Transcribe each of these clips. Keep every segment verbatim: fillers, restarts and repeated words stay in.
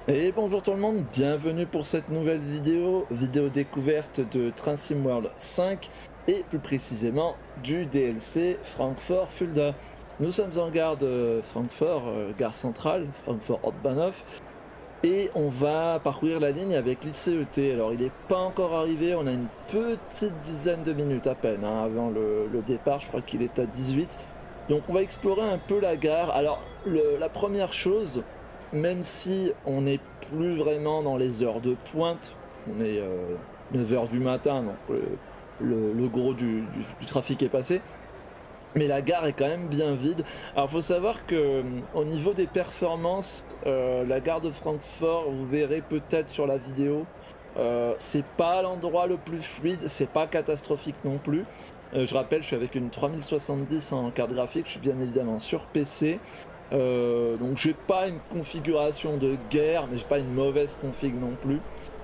Et bonjour tout le monde, bienvenue pour cette nouvelle vidéo, vidéo découverte de Train Sim World cinq et plus précisément du D L C Francfort Fulda. Nous sommes en gare de Francfort, euh, gare centrale, Francfort Hauptbahnhof, et on va parcourir la ligne avec l'I C E T. Alors il n'est pas encore arrivé, on a une petite dizaine de minutes à peine hein, avant le, le départ, je crois qu'il est à dix-huit. Donc on va explorer un peu la gare. Alors le- la première chose, même si on n'est plus vraiment dans les heures de pointe, on est euh, neuf heures du matin, donc le, le- le gros du, du- du trafic est passé, mais la gare est quand même bien vide. Alors, il faut savoir que hum, au niveau des performances, euh, la gare de Francfort, vous verrez peut-être sur la vidéo, euh, c'est pas l'endroit le plus fluide, c'est pas catastrophique non plus. Euh, je rappelle, je suis avec une trois mille soixante-dix en carte graphique, je suis bien évidemment sur P C. Euh, donc j'ai pas une configuration de guerre, mais j'ai pas une mauvaise config non plus.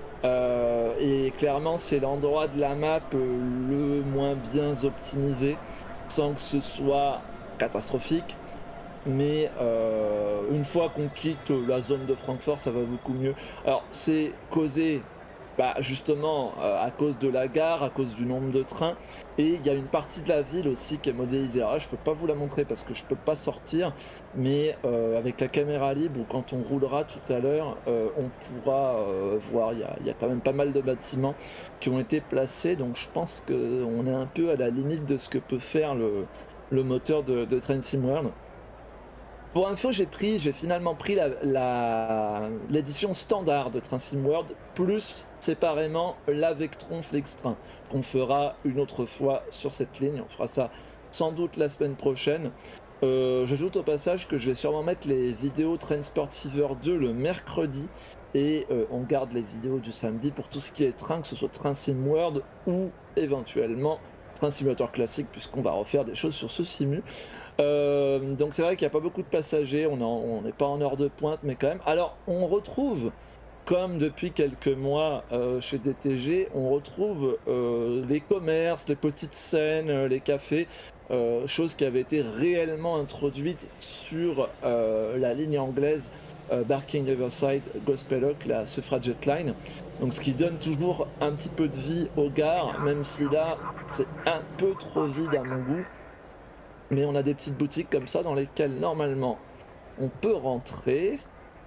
Euh, et clairement, c'est l'endroit de la map euh, le moins bien optimisé, sans que ce soit catastrophique. Mais euh, une fois qu'on quitte la zone de Francfort, ça va beaucoup mieux. Alors, c'est causé bah, justement euh, à cause de la gare, à cause du nombre de trains. Et il y a une partie de la ville aussi qui est modélisée. Alors là, je peux pas vous la montrer parce que je peux pas sortir. Mais euh, avec la caméra libre ou quand on roulera tout à l'heure, euh, on pourra euh, voir. Il y a, il y a quand même pas mal de bâtiments qui ont été placés. Donc je pense qu'on est un peu à la limite de ce que peut faire le, le moteur de, de Train Sim World. Pour info, j'ai pris, j'ai finalement pris la, la- l'édition standard de Train Sim World, plus séparément la Vectron Flextrain, qu'on fera une autre fois sur cette ligne. On fera ça sans doute la semaine prochaine. Euh, j'ajoute au passage que je vais sûrement mettre les vidéos Transport Fever deux le mercredi, et euh, on garde les vidéos du samedi pour tout ce qui est train, que ce soit Train Sim World ou éventuellement Train Simulator classique, puisqu'on va refaire des choses sur ce simu. Euh, donc c'est vrai qu'il n'y a pas beaucoup de passagers, on est en- on n'est pas en heure de pointe, mais quand même. Alors on retrouve, comme depuis quelques mois euh, chez D T G, on retrouve euh, les commerces, les petites scènes, euh, les cafés, euh, choses qui avaient été réellement introduites sur euh, la ligne anglaise euh, Barking Riverside Gospel Oak, la Suffragette Line. Donc ce qui donne toujours un petit peu de vie aux gares, même si là c'est un peu trop vide à mon goût. Mais on a des petites boutiques comme ça dans lesquelles normalement on peut rentrer.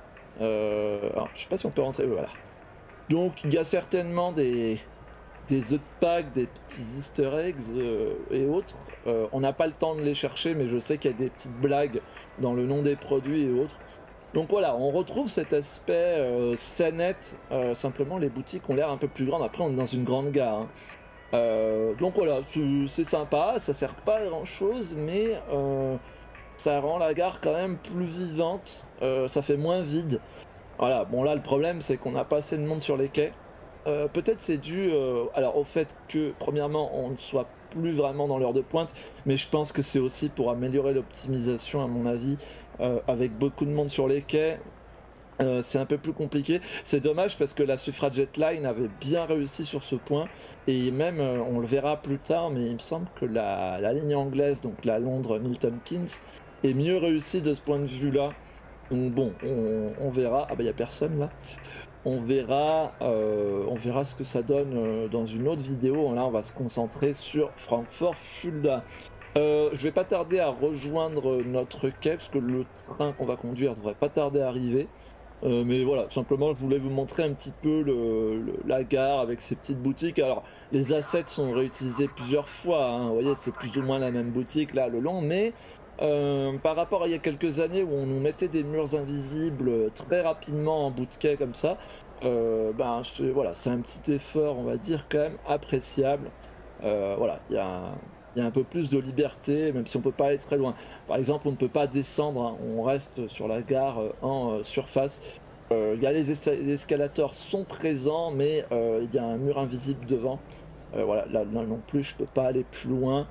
Euh, alors, je sais pas si on peut rentrer. euh, Voilà. Donc il y a certainement des des œufs de Pâques, des petits Easter eggs euh, et autres. Euh, on n'a pas le temps de les chercher, mais je sais qu'il y a des petites blagues dans le nom des produits et autres. Donc voilà, on retrouve cet aspect euh, scénette. Euh, simplement, les boutiques ont l'air un peu plus grandes. Après, on est dans une grande gare, hein. Euh, donc voilà, c'est c'est sympa. Ça sert pas à grand chose, mais euh, ça rend la gare quand même plus vivante, heu, ça fait moins vide. Voilà, bon là le problème c'est qu'on n'a pas assez de monde sur les quais. Heu, peut-être c'est dû, heu, alors au fait que premièrement on ne soit plus vraiment dans l'heure de pointe, mais je pense que c'est aussi pour améliorer l'optimisation à mon avis, heu, avec beaucoup de monde sur les quais, heu, c'est un peu plus compliqué. C'est dommage parce que la Suffragette Line avait bien réussi sur ce point, et même, heu, on le verra plus tard, mais il me semble que la la ligne anglaise, donc la Londres Milton Keynes, est mieux réussie de ce point de vue-là. Donc bon, on on verra. Ah bah, il y a personne là. On verra, heu, on verra ce que ça donne, heu, dans une autre vidéo. Là, on va se concentrer sur Francfort Fulda. Heu, je vais pas tarder à rejoindre notre quai, parce que le train qu'on va conduire devrait pas tarder à arriver. Heu, mais voilà, simplement je voulais vous montrer un petit peu le le la gare avec ses petites boutiques. Alors les assets sont réutilisés plusieurs fois, hein. Vous voyez, c'est plus ou moins la même boutique là le long, mais heu, par rapport à il y a quelques années où on nous mettait des murs invisibles, heu, très rapidement en bout de quai comme ça, heu, ben, c'est voilà, c'est un petit effort, on va dire, quand même appréciable. Heu, voilà, il y a il y a un peu plus de liberté, même si on peut pas aller très loin. Par exemple, on ne peut pas descendre, hein, on reste sur la gare, heu, en, heu, surface. Heu, il y a les esta les escalators sont présents, mais heu, il y a un mur invisible devant. Heu, voilà, là là non plus, je peux pas aller plus loin,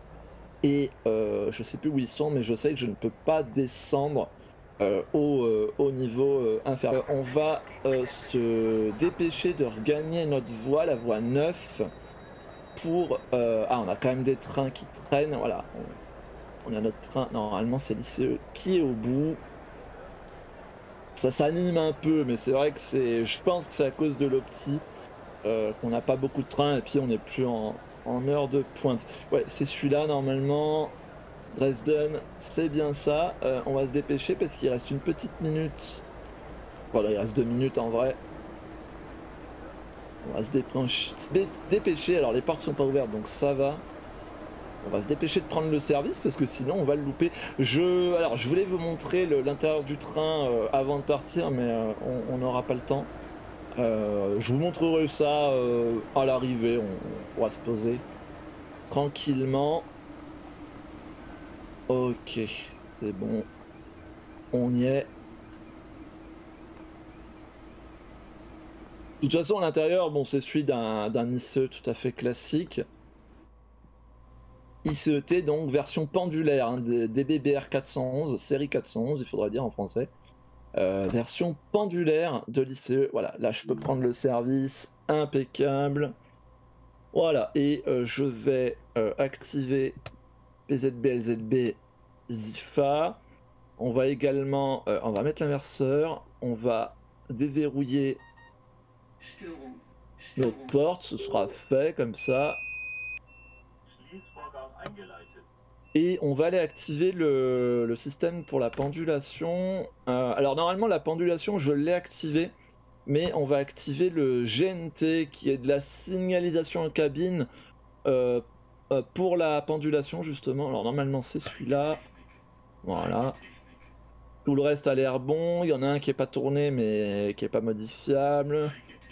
et heu, je sais plus où ils sont, mais je sais que je ne peux pas descendre, heu, au, heu, au niveau, heu, inférieur. On va, heu, se dépêcher de regagner notre voie, la voie neuf pour, heu ah, on a quand même des trains qui traînent, voilà, on on a notre train, normalement c'est l'I C E qui est au bout. ça s'anime un peu, mais c'est vrai que c'est, je pense que c'est à cause de l'opti, euh, qu'on n'a pas beaucoup de trains et puis on n'est plus en, en heure de pointe. Ouais, c'est celui-là normalement. Dresden, c'est bien ça. Euh, on va se dépêcher parce qu'il reste une petite minute. Voilà, il reste deux minutes en vrai. On va se dépêcher. dépêcher. Alors les portes sont pas ouvertes, donc ça va. On va se dépêcher de prendre le service parce que sinon on va le louper. Je, alors je voulais vous montrer l'intérieur du train euh, avant de partir, mais euh, on n'aura pas le temps. Euh, je vous montrerai ça euh, à l'arrivée. On, on pourra se poser tranquillement. Ok, c'est bon. On y est. De toute façon, à l'intérieur, bon, c'est celui d'un d'un I C E tout à fait classique. I C E T, donc version pendulaire, hein, D B B R quatre cent onze, série quatre cent onze, il faudra dire en français. Euh, version pendulaire de l'I C E. Voilà, là je peux prendre le service, impeccable. Voilà, et euh, je vais euh, activer P Z B L Z B Z I F A. On va également, euh, on va mettre l'inverseur, on va déverrouiller nos portes, ce sera fait comme ça. Et on va aller activer le, le système pour la pendulation. Euh, alors normalement la pendulation je l'ai activé, mais on va activer le G N T qui est de la signalisation en cabine euh, euh, pour la pendulation justement. Alors normalement c'est celui-là. Voilà. Tout le reste a l'air bon. Il y en a un qui est pas tourné mais qui est pas modifiable.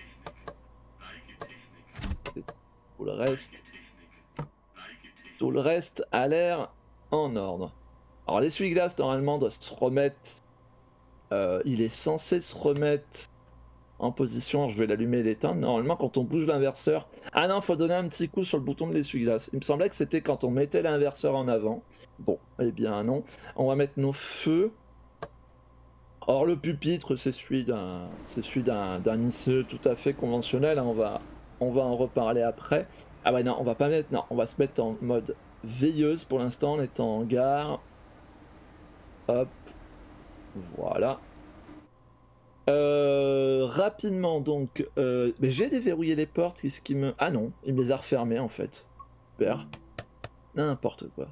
Tout le reste. Tout le reste a l'air en ordre. Alors l'essuie-glace normalement doit se remettre. Euh, il est censé se remettre en position. Je vais l'allumer et l'éteindre. Normalement quand on bouge l'inverseur. Ah non, faut donner un petit coup sur le bouton de l'essuie-glace. Il me semblait que c'était quand on mettait l'inverseur en avant. Bon, eh bien non. On va mettre nos feux. Or le pupitre c'est celui d'un c'est celui d'un I C E tout à fait conventionnel. On va on va en reparler après. Ah ouais non, on va pas mettre. Non, on va se mettre en mode veilleuse pour l'instant en étant en gare. Hop. Voilà. Euh, rapidement donc, euh, mais j'ai déverrouillé les portes, qu'est-ce qui me... Ah non, il me les a refermées en fait. Super. N'importe quoi.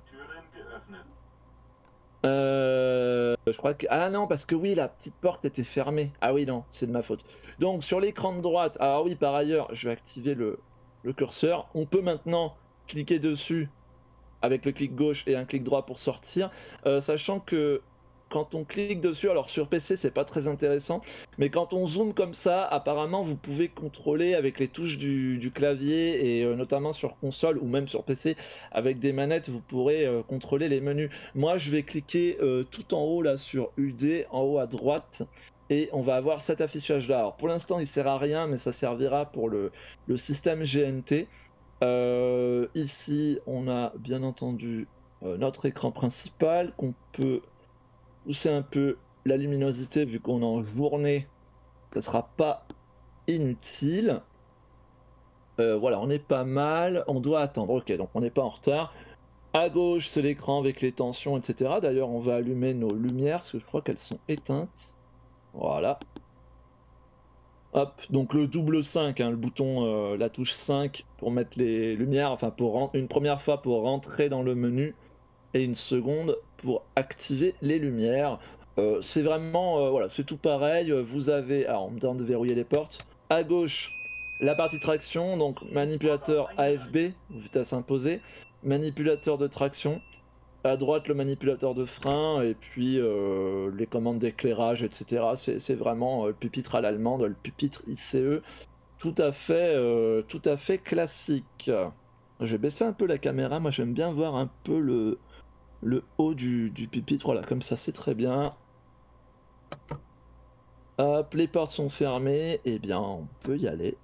Euh, je crois que... Ah non, parce que oui, la petite porte était fermée. Ah oui, non, c'est de ma faute. Donc sur l'écran de droite, alors oui, par ailleurs, je vais activer le, le curseur. On peut maintenant cliquer dessus avec le clic gauche et un clic droit pour sortir, euh, sachant que quand on clique dessus, alors sur P C c'est pas très intéressant, mais quand on zoome comme ça, apparemment vous pouvez contrôler avec les touches du, du clavier et euh, notamment sur console ou même sur P C avec des manettes, vous pourrez euh, contrôler les menus. Moi je vais cliquer euh, tout en haut là sur U D, en haut à droite, et on va avoir cet affichage là. Alors pour l'instant il sert à rien, mais ça servira pour le, le système G N T. Euh, ici, on a bien entendu euh, notre écran principal qu'on peut pousser un peu la luminosité vu qu'on est en journée, ça sera pas inutile. Euh, voilà, on est pas mal, on doit attendre, ok, donc on n'est pas en retard. À gauche, c'est l'écran avec les tensions, et cetera. D'ailleurs, on va allumer nos lumières parce que je crois qu'elles sont éteintes. Voilà. Hop, donc le double cinq, hein, le bouton, euh, la touche cinq pour mettre les lumières, enfin pour une première fois pour rentrer dans le menu et une seconde pour activer les lumières. Euh, c'est vraiment, euh, voilà, c'est tout pareil. Vous avez, alors on me demande de verrouiller les portes. À gauche, la partie traction, donc manipulateur A F B, vitesse imposée, manipulateur de traction. À droite, le manipulateur de frein, et puis euh, les commandes d'éclairage, et cetera. C'est vraiment euh, le pupitre à l'allemande, le pupitre I C E, tout à fait, euh, tout à fait classique. Je vais baisser un peu la caméra, moi j'aime bien voir un peu le, le haut du, du pupitre, voilà, comme ça c'est très bien. Hop, les portes sont fermées, et eh bien on peut y aller.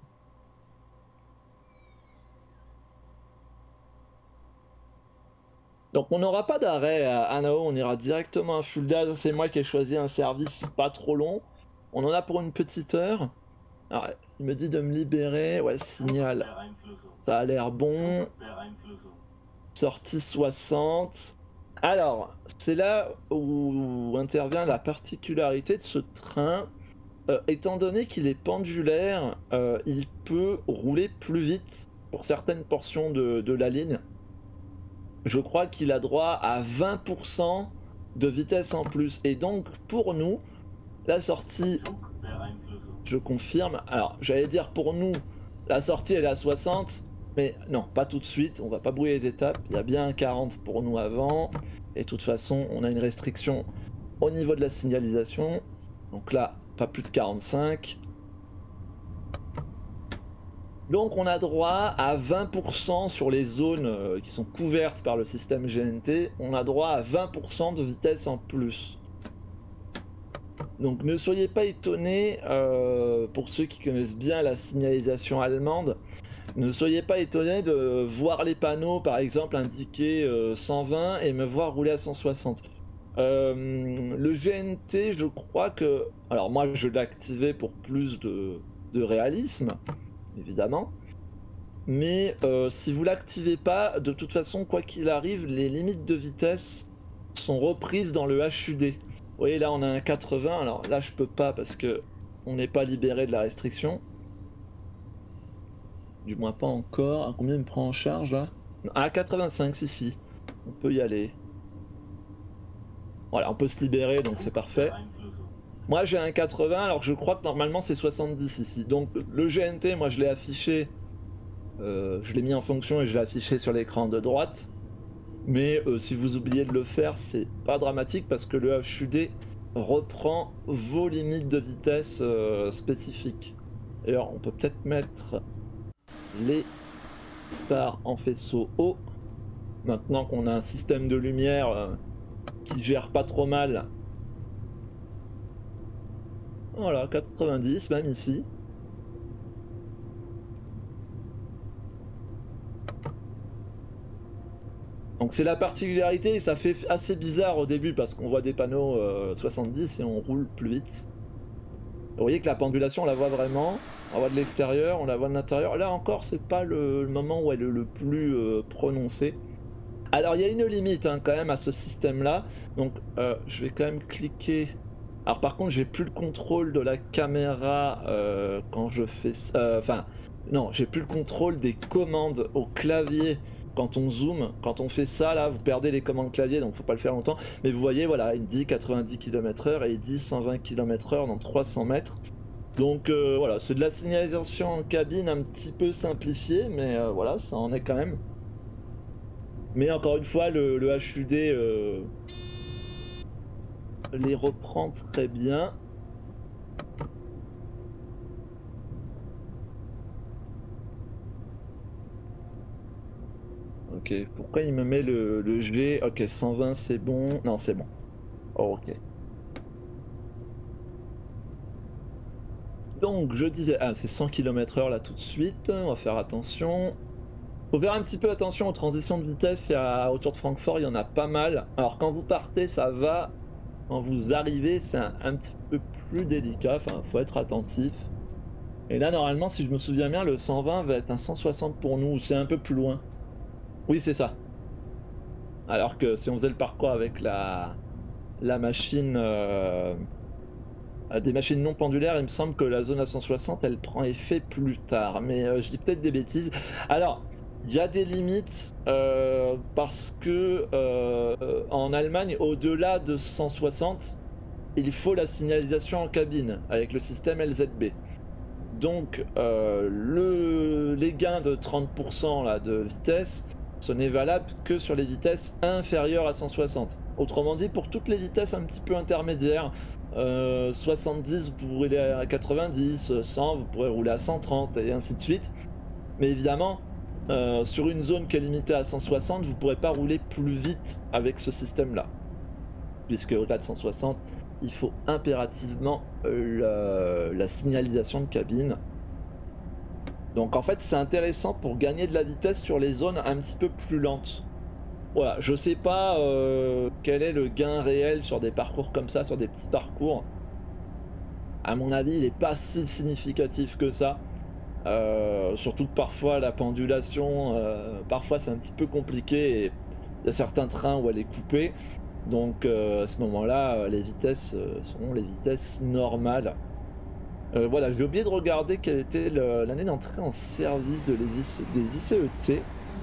Donc on n'aura pas d'arrêt à Hanau, on ira directement à Fulda. C'est moi qui ai choisi un service pas trop long. On en a pour une petite heure. Alors, il me dit de me libérer. Ouais, signal. Ça a l'air bon. Sortie soixante. Alors, c'est là où intervient la particularité de ce train. Euh, étant donné qu'il est pendulaire, euh, il peut rouler plus vite pour certaines portions de, de la ligne. Je crois qu'il a droit à vingt pour cent de vitesse en plus. Et donc, pour nous, la sortie, je confirme. Alors, j'allais dire pour nous, la sortie elle est à soixante. Mais non, pas tout de suite. On va pas brouiller les étapes. Il y a bien un quarante pour nous avant. Et de toute façon, on a une restriction au niveau de la signalisation. Donc là, pas plus de quarante-cinq. Donc on a droit à vingt pour cent sur les zones euh, qui sont couvertes par le système G N T. On a droit à vingt pour cent de vitesse en plus. Donc ne soyez pas étonnés, euh, pour ceux qui connaissent bien la signalisation allemande, ne soyez pas étonnés de voir les panneaux par exemple indiquer euh, cent vingt et me voir rouler à cent soixante. Euh, le G N T, je crois que... Alors moi je l'ai activé pour plus de, de réalisme, évidemment. Mais euh, si vous l'activez pas, de toute façon, quoi qu'il arrive, les limites de vitesse sont reprises dans le H U D. Vous voyez là on a un quatre-vingts, alors là je peux pas parce que on n'est pas libéré de la restriction. Du moins pas encore. Combien il me prend en charge là? Ah, quatre-vingt-cinq, si si. On peut y aller. Voilà, on peut se libérer donc c'est parfait. Moi j'ai un quatre-vingts alors que je crois que normalement c'est soixante-dix ici. Donc le G N T, moi je l'ai affiché, euh, je l'ai mis en fonction et je l'ai affiché sur l'écran de droite. Mais euh, si vous oubliez de le faire, c'est pas dramatique parce que le H U D reprend vos limites de vitesse euh, spécifiques. D'ailleurs, on peut peut-être mettre les phares en faisceau haut. Maintenant qu'on a un système de lumière euh, qui gère pas trop mal. Voilà, quatre-vingt-dix même ici. Donc c'est la particularité et ça fait assez bizarre au début parce qu'on voit des panneaux euh, soixante-dix et on roule plus vite. Vous voyez que la pendulation on la voit vraiment, on la voit de l'extérieur, on la voit de l'intérieur. Là encore c'est pas le, le moment où elle est le plus euh, prononcé. Alors il y a une limite hein, quand même à ce système là. Donc euh, je vais quand même cliquer. Alors par contre j'ai plus le contrôle de la caméra euh, quand je fais ça. Enfin non, j'ai plus le contrôle des commandes au clavier. Quand on zoome, quand on fait ça là, vous perdez les commandes clavier donc faut pas le faire longtemps. Mais vous voyez voilà, il dit quatre-vingt-dix kilomètres heure et il dit cent vingt kilomètres heure dans trois cents mètres. Donc euh, voilà, c'est de la signalisation en cabine un petit peu simplifiée, mais euh, voilà, ça en est quand même. Mais encore une fois, le, le H U D euh, les reprend très bien. Ok, pourquoi il me met le, le G? Ok, cent vingt c'est bon. Non, c'est bon. Oh, ok. Donc, je disais... Ah, c'est cent kilomètres heure là tout de suite. On va faire attention. Faut faire un petit peu attention aux transitions de vitesse. Il y a, autour de Francfort, il y en a pas mal. Alors, quand vous partez, ça va. Quand vous arrivez, c'est un, un petit peu plus délicat. Enfin, faut être attentif. Et là, normalement, si je me souviens bien, le cent vingt va être un cent soixante pour nous. C'est un peu plus loin. Oui, c'est ça. Alors que si on faisait le parcours avec la, la machine, euh, des machines non pendulaires, il me semble que la zone à cent soixante, elle prend effet plus tard. Mais euh, je dis peut-être des bêtises. Alors, il y a des limites euh, parce que euh, en Allemagne, au-delà de cent soixante, il faut la signalisation en cabine avec le système L Z B. Donc, euh, le, les gains de trente pour cent là, de vitesse, ce n'est valable que sur les vitesses inférieures à cent soixante. Autrement dit, pour toutes les vitesses un petit peu intermédiaires, euh, soixante-dix, vous pouvez rouler à quatre-vingt-dix, cent, vous pourrez rouler à cent trente, et ainsi de suite. Mais évidemment, euh, sur une zone qui est limitée à cent soixante, vous ne pourrez pas rouler plus vite avec ce système-là. Puisque au-delà de cent soixante, il faut impérativement euh, la, la signalisation de cabine. Donc en fait c'est intéressant pour gagner de la vitesse sur les zones un petit peu plus lentes. Voilà, je sais pas euh, quel est le gain réel sur des parcours comme ça, sur des petits parcours. À mon avis il n'est pas si significatif que ça. Euh, surtout que parfois la pendulation, euh, parfois c'est un petit peu compliqué et il y a certains trains où elle est coupée. Donc euh, à ce moment-là, les vitesses euh, seront les vitesses normales. Euh, voilà, j'ai oublié de regarder quelle était l'année d'entrée en service de les I C, des I C E T.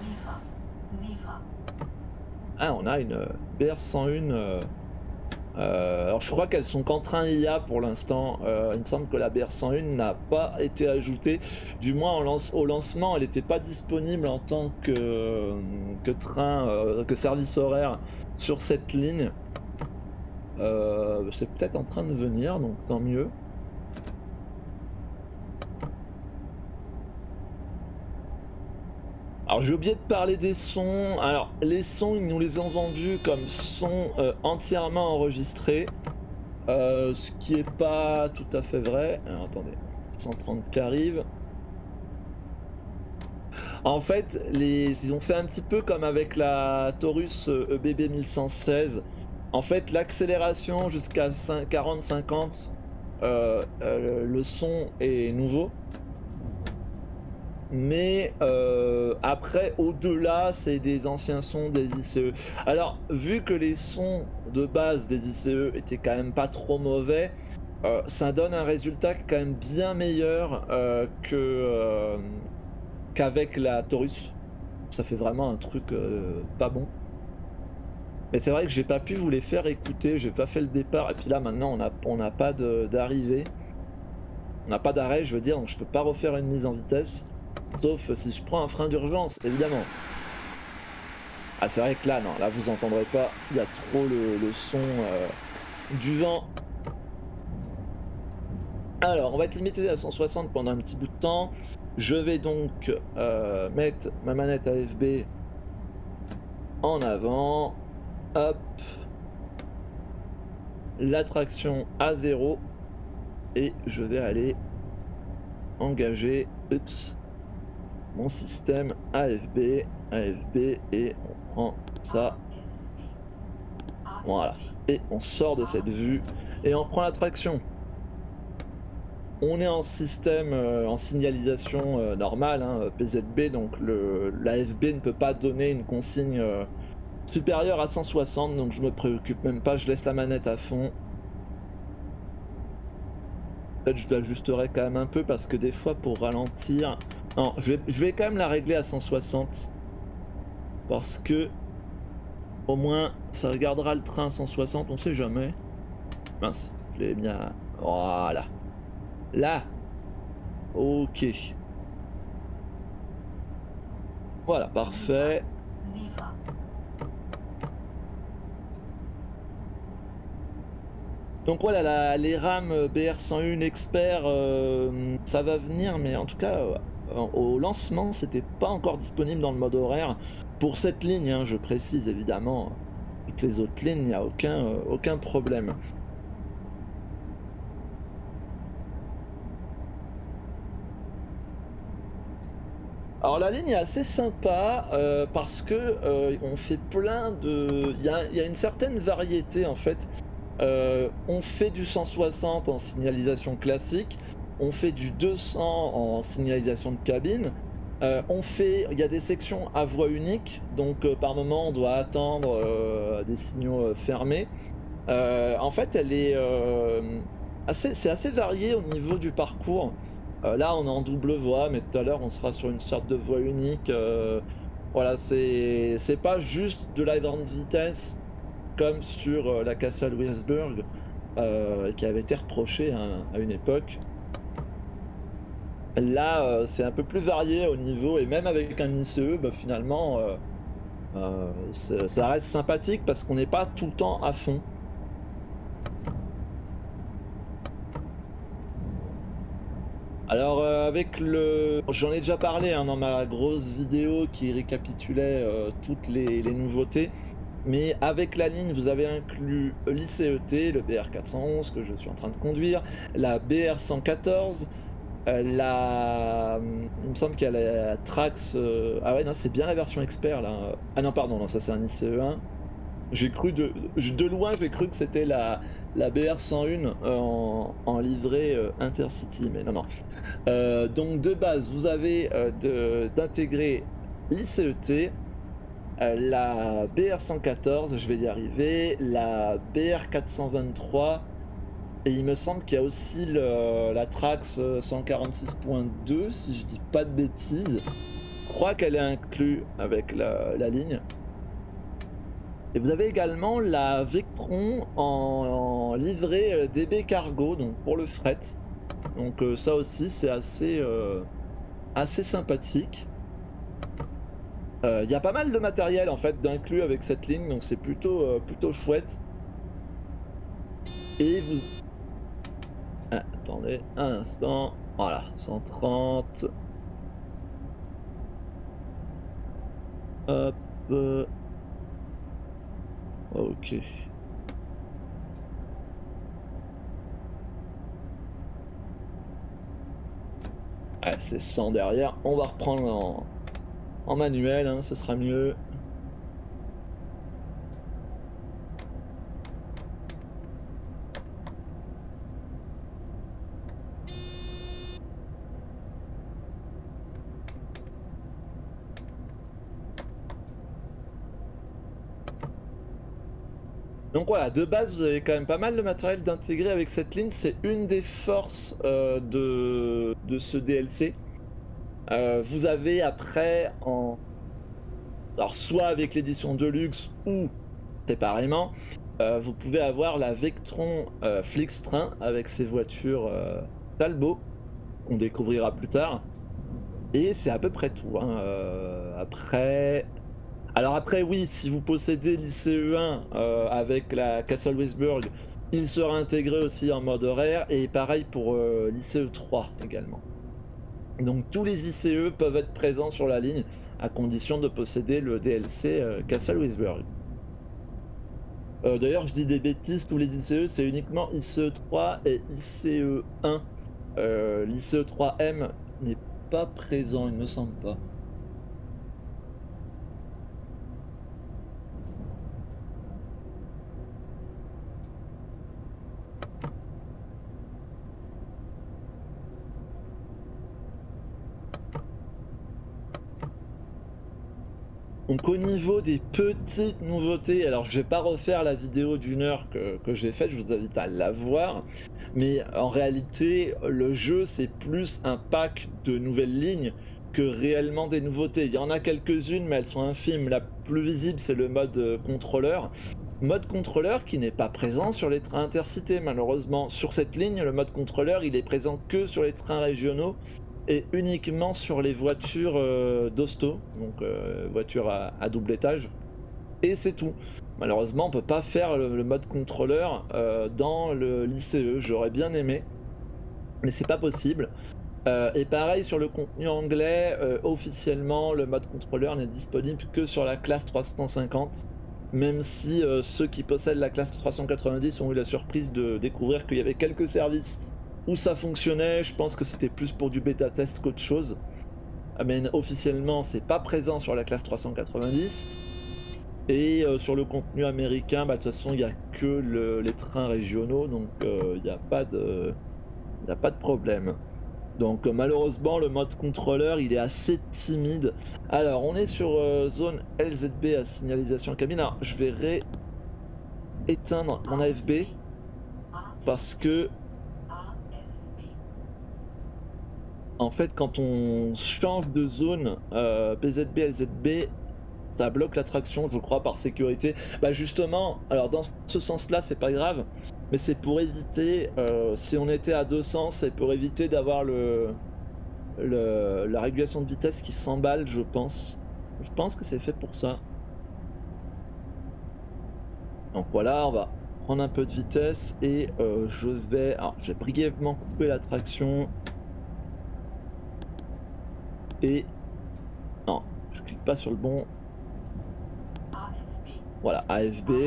Ah, on a une B R cent un. Euh, euh, alors je crois qu'elles sont qu'en train I A pour l'instant. Euh, il me semble que la B R cent un n'a pas été ajoutée. Du moins en lance, au lancement, elle n'était pas disponible en tant que, que train, euh, que service horaire sur cette ligne. Euh, c'est peut-être en train de venir, donc tant mieux. Alors j'ai oublié de parler des sons. Alors les sons, nous les avons vendus comme sons euh, entièrement enregistrés. Euh, ce qui est pas tout à fait vrai. Alors attendez, cent trente qui arrive. En fait, les... ils ont fait un petit peu comme avec la Taurus E B B mille cent seize. En fait, l'accélération jusqu'à quarante cinquante, euh, euh, le son est nouveau. Mais euh, après, au-delà, c'est des anciens sons des I C E. Alors, vu que les sons de base des I C E étaient quand même pas trop mauvais, euh, ça donne un résultat quand même bien meilleur euh, que euh, qu'avec la Taurus. Ça fait vraiment un truc euh, pas bon. Mais c'est vrai que j'ai pas pu vous les faire écouter, j'ai pas fait le départ. Et puis là, maintenant, on n'a on a pas d'arrivée. On n'a pas d'arrêt, je veux dire, donc je peux pas refaire une mise en vitesse. Sauf si je prends un frein d'urgence, évidemment. Ah, c'est vrai que là, non, là vous entendrez pas, il y a trop le, le son euh, du vent. Alors, on va être limité à cent soixante pendant un petit bout de temps. Je vais donc euh, mettre ma manette A F B en avant. Hop. La traction à zéro. Et je vais aller engager. Oups. Mon système A F B, A F B et on prend ça. Voilà. Et on sort de cette vue et on prend la traction. On est en système, euh, en signalisation euh, normale, hein, P Z B, donc l'A F B ne peut pas donner une consigne euh, supérieure à cent soixante, donc je me préoccupe même pas, je laisse la manette à fond. Peut-être je l'ajusterai quand même un peu parce que des fois pour ralentir... Non, je vais, je vais quand même la régler à cent soixante. Parce que au moins ça regardera le train à cent soixante, on sait jamais. Mince, je l'ai mis à... Voilà. Là. Ok. Voilà, parfait. Donc voilà, la, les rames B R cent un Expert, euh, ça va venir, mais en tout cas, euh, au lancement, c'était pas encore disponible dans le mode horaire. Pour cette ligne, hein, je précise évidemment, toutes les autres lignes, il n'y a aucun, euh, aucun problème. Alors la ligne est assez sympa euh, parce que euh, on fait plein de... Il y a, y a une certaine variété en fait. Euh, on fait du cent soixante en signalisation classique, on fait du deux cents en signalisation de cabine, euh, on fait, il y a des sections à voie unique, donc euh, par moment on doit attendre euh, des signaux euh, fermés. Euh, en fait, elle est euh, assez, c'est assez varié au niveau du parcours. Euh, là, on est en double voie, mais tout à l'heure, on sera sur une sorte de voie unique. Euh, voilà, c'est c'est pas juste de la grande vitesse comme sur euh, la Kassel-Wilsburg, euh, qui avait été reprochée hein, à une époque. Là, euh, c'est un peu plus varié au niveau, et même avec un I C E, bah, finalement, euh, euh, ça reste sympathique parce qu'on n'est pas tout le temps à fond. Alors euh, avec le... J'en ai déjà parlé hein, dans ma grosse vidéo qui récapitulait euh, toutes les, les nouveautés. Mais avec la ligne, vous avez inclus l'I C E T, le B R quatre cent onze que je suis en train de conduire, la B R cent quatorze, euh, la... Il me semble qu'il y a la Trax... Euh... Ah ouais, non, c'est bien la version expert là. Ah non, pardon, non, ça c'est un I C E un. J'ai cru de, de loin, j'ai cru que c'était la, la B R cent un euh, en, en livrée euh, Intercity, mais non, non. Euh, donc de base, vous avez euh, d'intégrer l'I C E T, euh, la B R cent quatorze, je vais y arriver, la B R quatre cent vingt-trois, et il me semble qu'il y a aussi le, la Trax cent quarante-six point deux, si je dis pas de bêtises. Je crois qu'elle est inclue avec la, la ligne. Et vous avez également la Vectron en, en livrée D B Cargo, donc pour le fret. Donc euh, ça aussi c'est assez, euh, assez sympathique. Il euh, y a pas mal de matériel en fait d'inclus avec cette ligne, donc c'est plutôt, euh, plutôt chouette. Et vous... Ah, attendez un instant, voilà, cent trente. Hop. Euh... Ok. Ah, c'est cent derrière, on va reprendre en, en manuel, hein, ce sera mieux. Donc voilà, de base, vous avez quand même pas mal de matériel d'intégrer avec cette ligne. C'est une des forces euh, de, de ce D L C. Euh, vous avez après, en... alors soit avec l'édition Deluxe ou séparément, euh, vous pouvez avoir la Vectron euh, Flixtrain avec ses voitures euh, Talbot, qu'on découvrira plus tard. Et c'est à peu près tout. Hein. Euh, après... Alors après, oui, si vous possédez l'I C E un euh, avec la Castle Weisburg, il sera intégré aussi en mode horaire, et pareil pour euh, l'I C E trois également. Donc tous les I C E peuvent être présents sur la ligne, à condition de posséder le D L C euh, Castle Weisburg. Euh, D'ailleurs, je dis des bêtises, tous les I C E, c'est uniquement I C E trois et I C E un. Euh, L'I C E trois M n'est pas présent, il ne me semble pas. Donc au niveau des petites nouveautés, alors je vais pas refaire la vidéo d'une heure que, que j'ai faite, je vous invite à la voir, mais en réalité le jeu c'est plus un pack de nouvelles lignes que réellement des nouveautés. Il y en a quelques-unes mais elles sont infimes. La plus visible c'est le mode euh, contrôleur. Mode contrôleur qui n'est pas présent sur les trains intercités malheureusement. Sur cette ligne, le mode contrôleur il est présent que sur les trains régionaux et uniquement sur les voitures euh, d'hosto, donc euh, voitures à, à double étage. Et c'est tout. Malheureusement, on peut pas faire le, le mode contrôleur euh, dans le l'I C E. J'aurais bien aimé, mais c'est pas possible. Euh, et pareil sur le contenu anglais, euh, officiellement, le mode contrôleur n'est disponible que sur la classe trois cent cinquante. Même si euh, ceux qui possèdent la classe trois cent quatre-vingt-dix ont eu la surprise de découvrir qu'il y avait quelques services où ça fonctionnait. Je pense que c'était plus pour du bêta test qu'autre chose. Mais officiellement, c'est pas présent sur la classe trois cent quatre-vingt-dix. Et euh, sur le contenu américain, bah, de toute façon, il n'y a que le, les trains régionaux, donc il euh, n'y a pas de, y a pas de problème. Donc euh, malheureusement, le mode contrôleur, il est assez timide. Alors, on est sur euh, zone L Z B à signalisation cabine. Alors, je vais rééteindre mon A F B parce que en fait, quand on change de zone euh, P Z B, L Z B, ça bloque l'attraction, je crois, par sécurité. Bah justement, alors dans ce sens-là, c'est pas grave, mais c'est pour éviter, euh, si on était à deux cents, c'est pour éviter d'avoir le, le la régulation de vitesse qui s'emballe, je pense. Je pense que c'est fait pour ça. Donc voilà, on va prendre un peu de vitesse et euh, je vais, alors je vais brièvement couper la traction. Et non, je clique pas sur le bon. Voilà, A F B.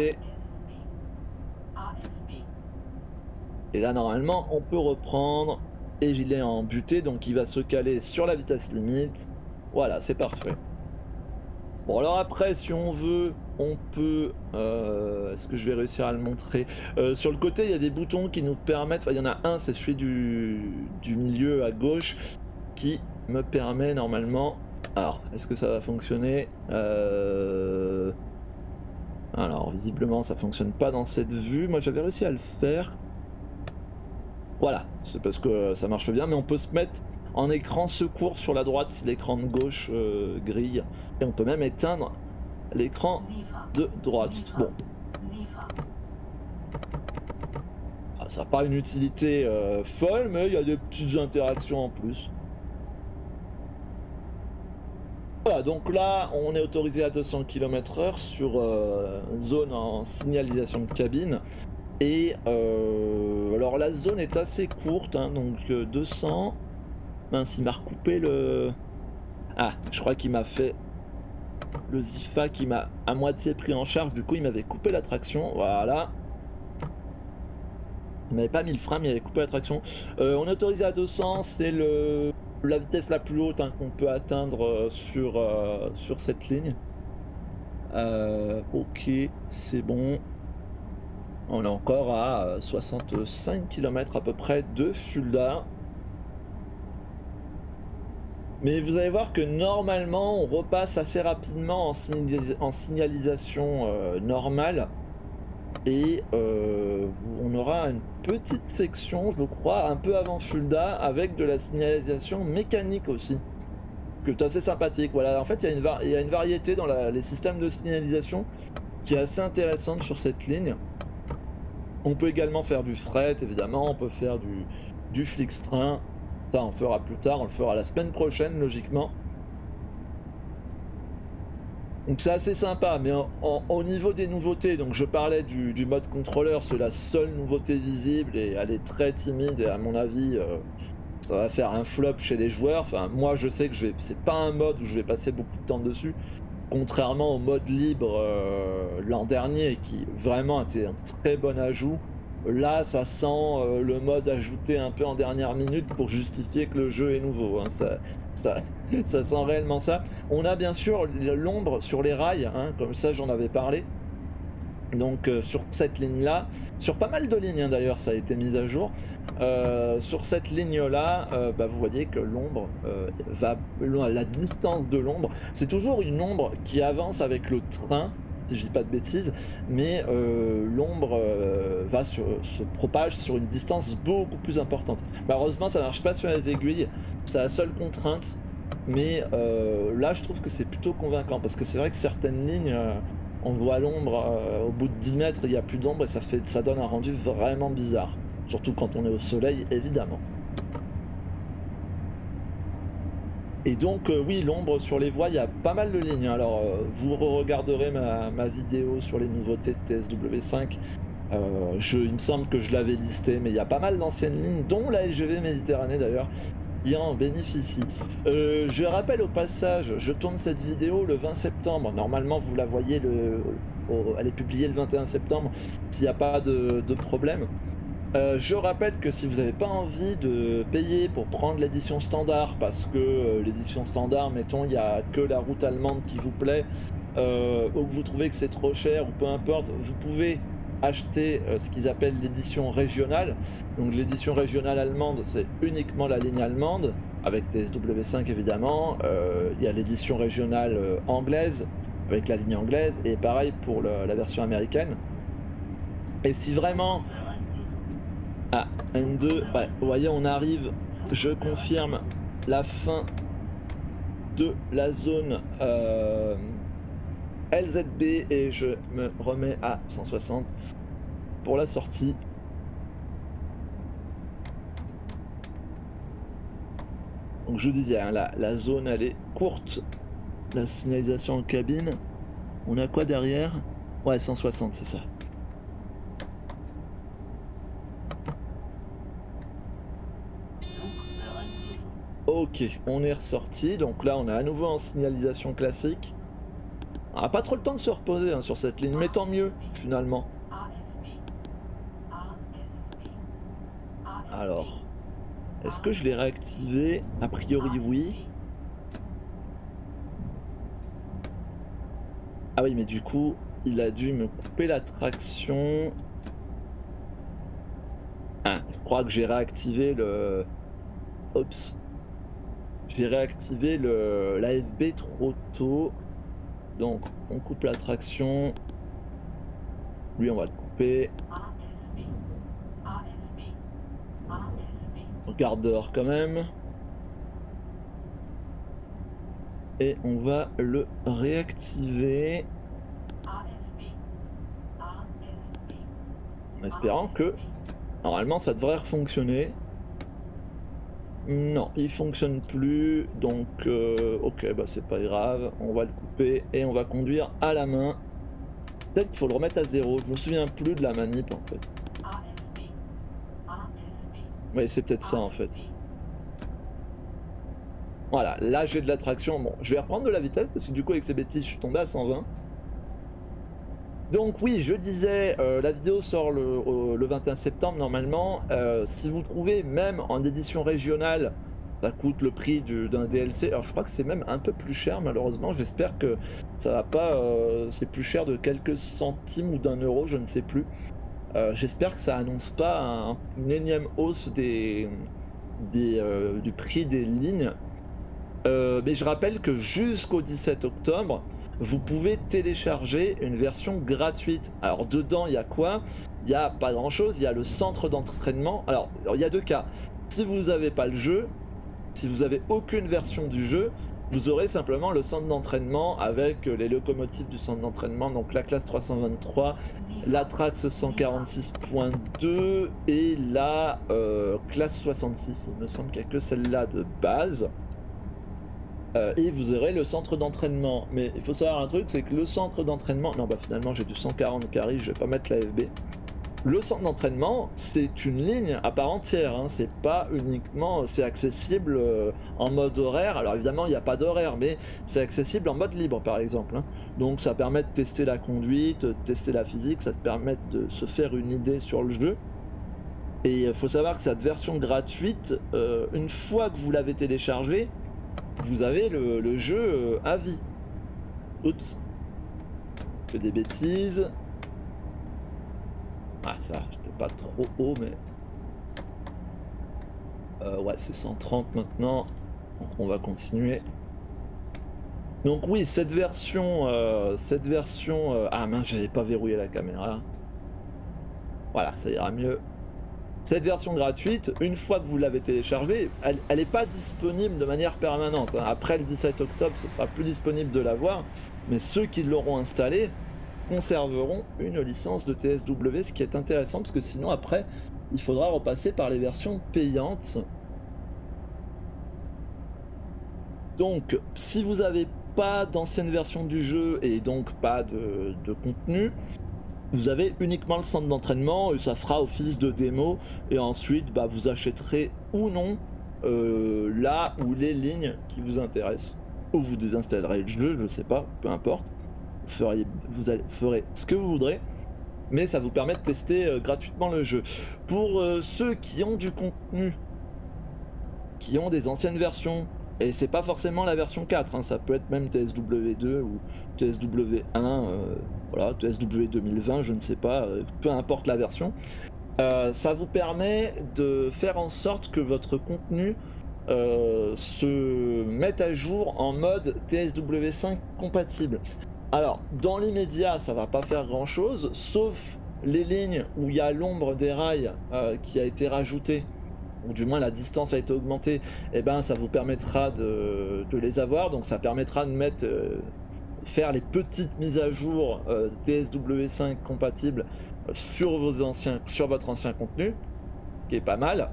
Et là normalement on peut reprendre. Et il est en butée, donc il va se caler sur la vitesse limite. Voilà, c'est parfait. Bon alors après, si on veut, on peut... Euh, Est-ce que je vais réussir à le montrer? euh, Sur le côté, il y a des boutons qui nous permettent... Enfin, il y en a un, c'est celui du, du milieu à gauche, qui me permet normalement Alors, est-ce que ça va fonctionner? euh... Alors, visiblement, ça fonctionne pas dans cette vue. Moi, j'avais réussi à le faire. Voilà, c'est parce que ça marche bien, mais on peut se mettre en écran secours sur la droite si l'écran de gauche euh, grille. Et on peut même éteindre l'écran de droite. Bon. Ah, ça n'a pas une utilité euh, folle, mais il y a des petites interactions en plus. Voilà, donc là, on est autorisé à deux cents kilomètres heure sur euh, zone en signalisation de cabine. Et euh, alors la zone est assez courte, hein, donc euh, deux cents. Mince, il m'a recoupé le... Ah, je crois qu'il m'a fait le Zifa qui m'a à moitié pris en charge, du coup il m'avait coupé la traction, voilà. Il m'avait pas mis le frein, mais il avait coupé la traction. Euh, on est autorisé à deux cents, c'est le... la vitesse la plus haute hein, qu'on peut atteindre euh, sur, euh, sur cette ligne. Euh, ok, c'est bon. On est encore à soixante-cinq kilomètres à peu près de Fulda. Mais vous allez voir que normalement on repasse assez rapidement en, signalis en signalisation euh, normale. Et euh, on aura une petite section, je crois, un peu avant Fulda, avec de la signalisation mécanique aussi. Que c'est assez sympathique. Voilà, en fait, il y, y a une variété dans la, les systèmes de signalisation qui est assez intéressante sur cette ligne. On peut également faire du fret, évidemment, on peut faire du, du Flixtrain. Ça, on fera plus tard, on le fera la semaine prochaine, logiquement. Donc c'est assez sympa, mais en, en, au niveau des nouveautés, donc je parlais du, du mode contrôleur, c'est la seule nouveauté visible et elle est très timide et à mon avis euh, ça va faire un flop chez les joueurs. Enfin moi je sais que je vais, c'est pas un mode où je vais passer beaucoup de temps dessus, contrairement au mode libre euh, l'an dernier qui vraiment était un très bon ajout. Là ça sent euh, le mode ajouté un peu en dernière minute pour justifier que le jeu est nouveau, hein. ça, ça, ça sent réellement ça. On a bien sûr l'ombre sur les rails, hein, comme ça j'en avais parlé. Donc euh, sur cette ligne là, sur pas mal de lignes hein, d'ailleurs ça a été mis à jour. Euh, sur cette ligne là, euh, bah, vous voyez que l'ombre euh, va, la distance de l'ombre, c'est toujours une ombre qui avance avec le train, si je dis pas de bêtises, mais euh, l'ombre euh, va sur, se propage sur une distance beaucoup plus importante. Malheureusement ça marche pas sur les aiguilles, c'est la seule contrainte, mais euh, là je trouve que c'est plutôt convaincant parce que c'est vrai que certaines lignes euh, on voit l'ombre, euh, au bout de dix mètres, il n'y a plus d'ombre et ça, fait, ça donne un rendu vraiment bizarre. Surtout quand on est au soleil, évidemment. Et donc, euh, oui, l'ombre sur les voies, il y a pas mal de lignes. Alors, euh, vous re-regarderez ma, ma vidéo sur les nouveautés de T S W cinq. Euh, je, il me semble que je l'avais listé, mais il y a pas mal d'anciennes lignes, dont la L G V Méditerranée d'ailleurs, qui en bénéficie. Euh, je rappelle au passage, je tourne cette vidéo le vingt septembre. Normalement, vous la voyez, le, au, elle est publiée le vingt et un septembre, s'il n'y a pas de, de problème. Euh, je rappelle que si vous n'avez pas envie de payer pour prendre l'édition standard, parce que euh, l'édition standard, mettons, il n'y a que la route allemande qui vous plaît, euh, ou que vous trouvez que c'est trop cher, ou peu importe, vous pouvez acheter euh, ce qu'ils appellent l'édition régionale. Donc l'édition régionale allemande, c'est uniquement la ligne allemande, avec T S W cinq évidemment. Euh, il y a l'édition régionale euh, anglaise, avec la ligne anglaise, et pareil pour le, la version américaine. Et si vraiment... Ah, N deux, ouais, vous voyez, on arrive, je confirme la fin de la zone euh, L Z B et je me remets à cent soixante pour la sortie. Donc je disais, hein, la, la zone elle est courte, la signalisation en cabine. On a quoi derrière? Ouais, cent soixante, c'est ça. Ok, on est ressorti, donc là on est à nouveau en signalisation classique. On n'a pas trop le temps de se reposer hein, sur cette ligne, mais tant mieux finalement. Alors, est-ce que je l'ai réactivé? A priori oui. Ah oui, mais du coup, il a dû me couper la traction. Ah, je crois que j'ai réactivé le... Oups. j'ai réactivé le l'A F B trop tôt. Donc on coupe la traction. Lui on va le couper. On garde dehors quand même. Et on va le réactiver. En espérant que normalement ça devrait fonctionner. Non, il fonctionne plus, donc euh, ok, bah c'est pas grave, on va le couper et on va conduire à la main. Peut-être qu'il faut le remettre à zéro, je me souviens plus de la manip en fait. Oui, c'est peut-être ça en fait. Voilà, là j'ai de la traction. Bon, je vais reprendre de la vitesse parce que du coup avec ces bêtises je suis tombé à cent vingt. Donc oui, je disais, euh, la vidéo sort le, euh, le vingt et un septembre normalement. Euh, si vous trouvez même en édition régionale, ça coûte le prix d'un D L C. Alors je crois que c'est même un peu plus cher malheureusement. J'espère que ça va pas, euh, c'est plus cher de quelques centimes ou d'un euro, je ne sais plus. Euh, J'espère que ça annonce pas un, une énième hausse des, des, euh, du prix des lignes. Euh, mais je rappelle que jusqu'au dix-sept octobre, vous pouvez télécharger une version gratuite. Alors dedans, il y a quoi? Il n'y a pas grand chose, il y a le centre d'entraînement. Alors, alors, il y a deux cas. Si vous n'avez pas le jeu, si vous n'avez aucune version du jeu, vous aurez simplement le centre d'entraînement avec les locomotives du centre d'entraînement, donc la classe trois cent vingt-trois, la Trax cent quarante-six point deux et la euh, classe soixante-six. Il me semble qu'il n'y a que celle-là de base. Euh, et vous aurez le centre d'entraînement. Mais il faut savoir un truc, c'est que le centre d'entraînement... Non, bah finalement j'ai du cent quarante carry, je vais pas mettre la F B. Le centre d'entraînement, c'est une ligne à part entière, hein. C'est pas uniquement... C'est accessible euh, en mode horaire. Alors évidemment, il n'y a pas d'horaire, mais c'est accessible en mode libre, par exemple, hein. Donc ça permet de tester la conduite, de tester la physique, ça te permet de se faire une idée sur le jeu. Et il faut savoir que cette version gratuite, euh, une fois que vous l'avez téléchargée, vous avez le, le jeu euh, à vie. Oups. Je fais des bêtises. Ah ça, j'étais pas trop haut mais... Euh, ouais, c'est cent trente maintenant. Donc on va continuer. Donc oui, cette version... Euh, cette version... Euh... Ah mince, j'avais pas verrouillé la caméra. Voilà, ça ira mieux. Cette version gratuite, une fois que vous l'avez téléchargée, elle n'est pas disponible de manière permanente, hein. Après le dix-sept octobre, ce sera plus disponible de l'avoir, mais ceux qui l'auront installé conserveront une licence de T S W, ce qui est intéressant, parce que sinon après, il faudra repasser par les versions payantes. Donc, si vous n'avez pas d'ancienne version du jeu et donc pas de, de contenu, vous avez uniquement le centre d'entraînement et ça fera office de démo et ensuite bah, vous achèterez ou non euh, là ou les lignes qui vous intéressent ou vous désinstallerez le jeu, je ne sais pas, peu importe, vous, feriez, vous allez, ferez ce que vous voudrez, mais ça vous permet de tester euh, gratuitement le jeu. Pour euh, ceux qui ont du contenu, qui ont des anciennes versions, et c'est pas forcément la version quatre, hein, ça peut être même T S W deux ou T S W un, euh, voilà, T S W deux mille vingt, je ne sais pas, euh, peu importe la version. Euh, ça vous permet de faire en sorte que votre contenu euh, se mette à jour en mode T S W cinq compatible. Alors, dans l'immédiat, ça va pas faire grand chose, sauf les lignes où il y a l'ombre des rails euh, qui a été rajoutée, ou du moins la distance a été augmentée, et eh ben ça vous permettra de, de les avoir, donc ça permettra de mettre, euh, faire les petites mises à jour euh, T S W cinq compatibles euh, sur, vos anciens, sur votre ancien contenu, qui est pas mal.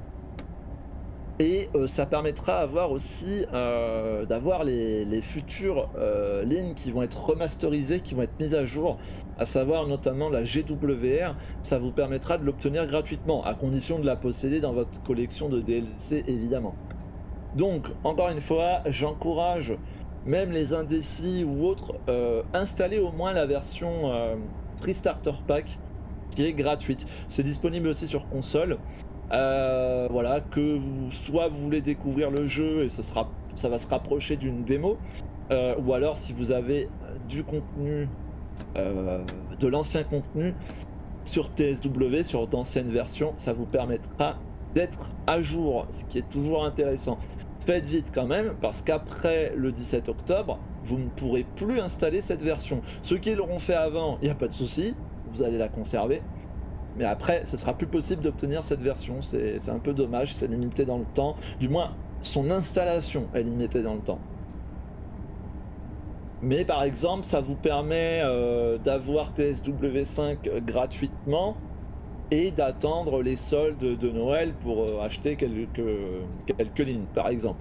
Et euh, ça permettra avoir aussi euh, d'avoir les, les futures euh, lignes qui vont être remasterisées, qui vont être mises à jour, à savoir notamment la G W R. Ça vous permettra de l'obtenir gratuitement, à condition de la posséder dans votre collection de D L C évidemment. Donc encore une fois, j'encourage même les indécis ou autres, euh, installer au moins la version euh, Free Starter Pack qui est gratuite. C'est disponible aussi sur console. Euh, voilà, que vous, soit vous voulez découvrir le jeu et ce sera, ça va se rapprocher d'une démo, euh, ou alors si vous avez du contenu, euh, de l'ancien contenu sur T S W, sur d'anciennes versions, ça vous permettra d'être à jour, ce qui est toujours intéressant. faites vite quand même, parce qu'après le dix-sept octobre, vous ne pourrez plus installer cette version. Ceux qui l'auront fait avant, il n'y a pas de souci, vous allez la conserver. Mais après, ce sera plus possible d'obtenir cette version. C'est un peu dommage, c'est limité dans le temps. Du moins, son installation est limitée dans le temps. Mais par exemple, ça vous permet euh, d'avoir T S W cinq gratuitement et d'attendre les soldes de Noël pour euh, acheter quelques, quelques lignes, par exemple.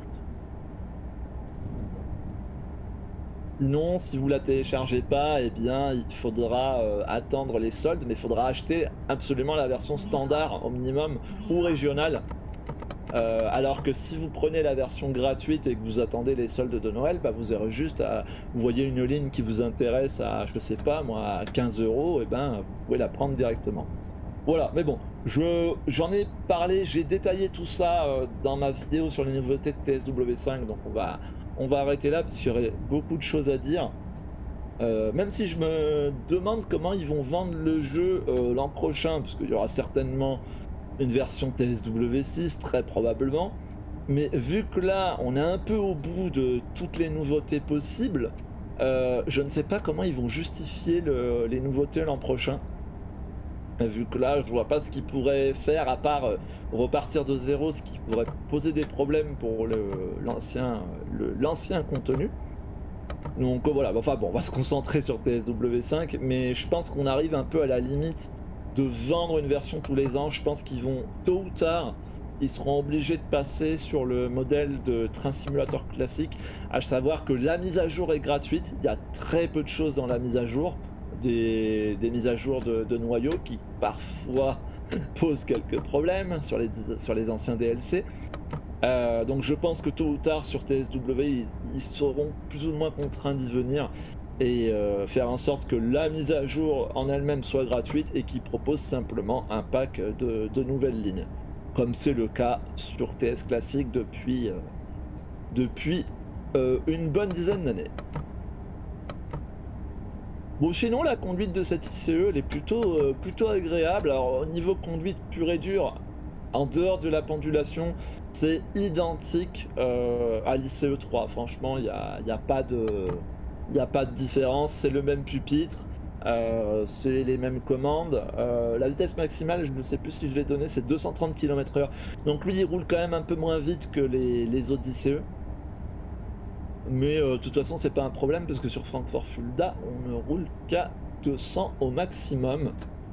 Non, si vous la téléchargez pas, eh bien, il faudra euh, attendre les soldes, mais il faudra acheter absolument la version standard au minimum ou régionale. Euh, alors que si vous prenez la version gratuite et que vous attendez les soldes de Noël, bah vous aurez juste à, vous voyez une ligne qui vous intéresse à, je sais pas moi, à quinze euros, et ben vous pouvez la prendre directement. Voilà, mais bon, je j'en ai parlé, j'ai détaillé tout ça euh, dans ma vidéo sur les nouveautés de T S W cinq, donc on va, on va arrêter là parce qu'il y aurait beaucoup de choses à dire. Euh, même si je me demande comment ils vont vendre le jeu euh, l'an prochain, parce qu'il y aura certainement une version T S W six, très probablement. Mais vu que là, on est un peu au bout de toutes les nouveautés possibles, euh, je ne sais pas comment ils vont justifier le, les nouveautés l'an prochain. Vu que là, je vois pas ce qu'ils pourraient faire à part euh, repartir de zéro, ce qui pourrait poser des problèmes pour l'ancien le, l'ancien contenu. Donc euh, voilà, enfin bon, on va se concentrer sur T S W cinq, mais je pense qu'on arrive un peu à la limite de vendre une version tous les ans. Je pense qu'ils vont, tôt ou tard, ils seront obligés de passer sur le modèle de Train Simulator classique, à savoir que la mise à jour est gratuite, il y a très peu de choses dans la mise à jour, des, des mises à jour de, de noyaux qui parfois posent quelques problèmes sur les, sur les anciens D L C. Euh, donc je pense que tôt ou tard sur T S W ils, ils seront plus ou moins contraints d'y venir et euh, faire en sorte que la mise à jour en elle-même soit gratuite et qu'ils proposent simplement un pack de, de nouvelles lignes, comme c'est le cas sur T S classique depuis, euh, depuis euh, une bonne dizaine d'années. Bon, sinon la conduite de cette I C E elle est plutôt, euh, plutôt agréable. Alors au niveau conduite pure et dure, en dehors de la pendulation, c'est identique euh, à l'I C E trois. Franchement, il n'y a, y a pas de... Il n'y a pas de différence, c'est le même pupitre, euh, c'est les mêmes commandes. Euh, la vitesse maximale, je ne sais plus si je l'ai donné, c'est deux cent trente kilomètres heure. Donc lui, il roule quand même un peu moins vite que les, les autres I C E. Mais euh, de toute façon, c'est pas un problème parce que sur Francfort Fulda, on ne roule qu'à deux cents au maximum.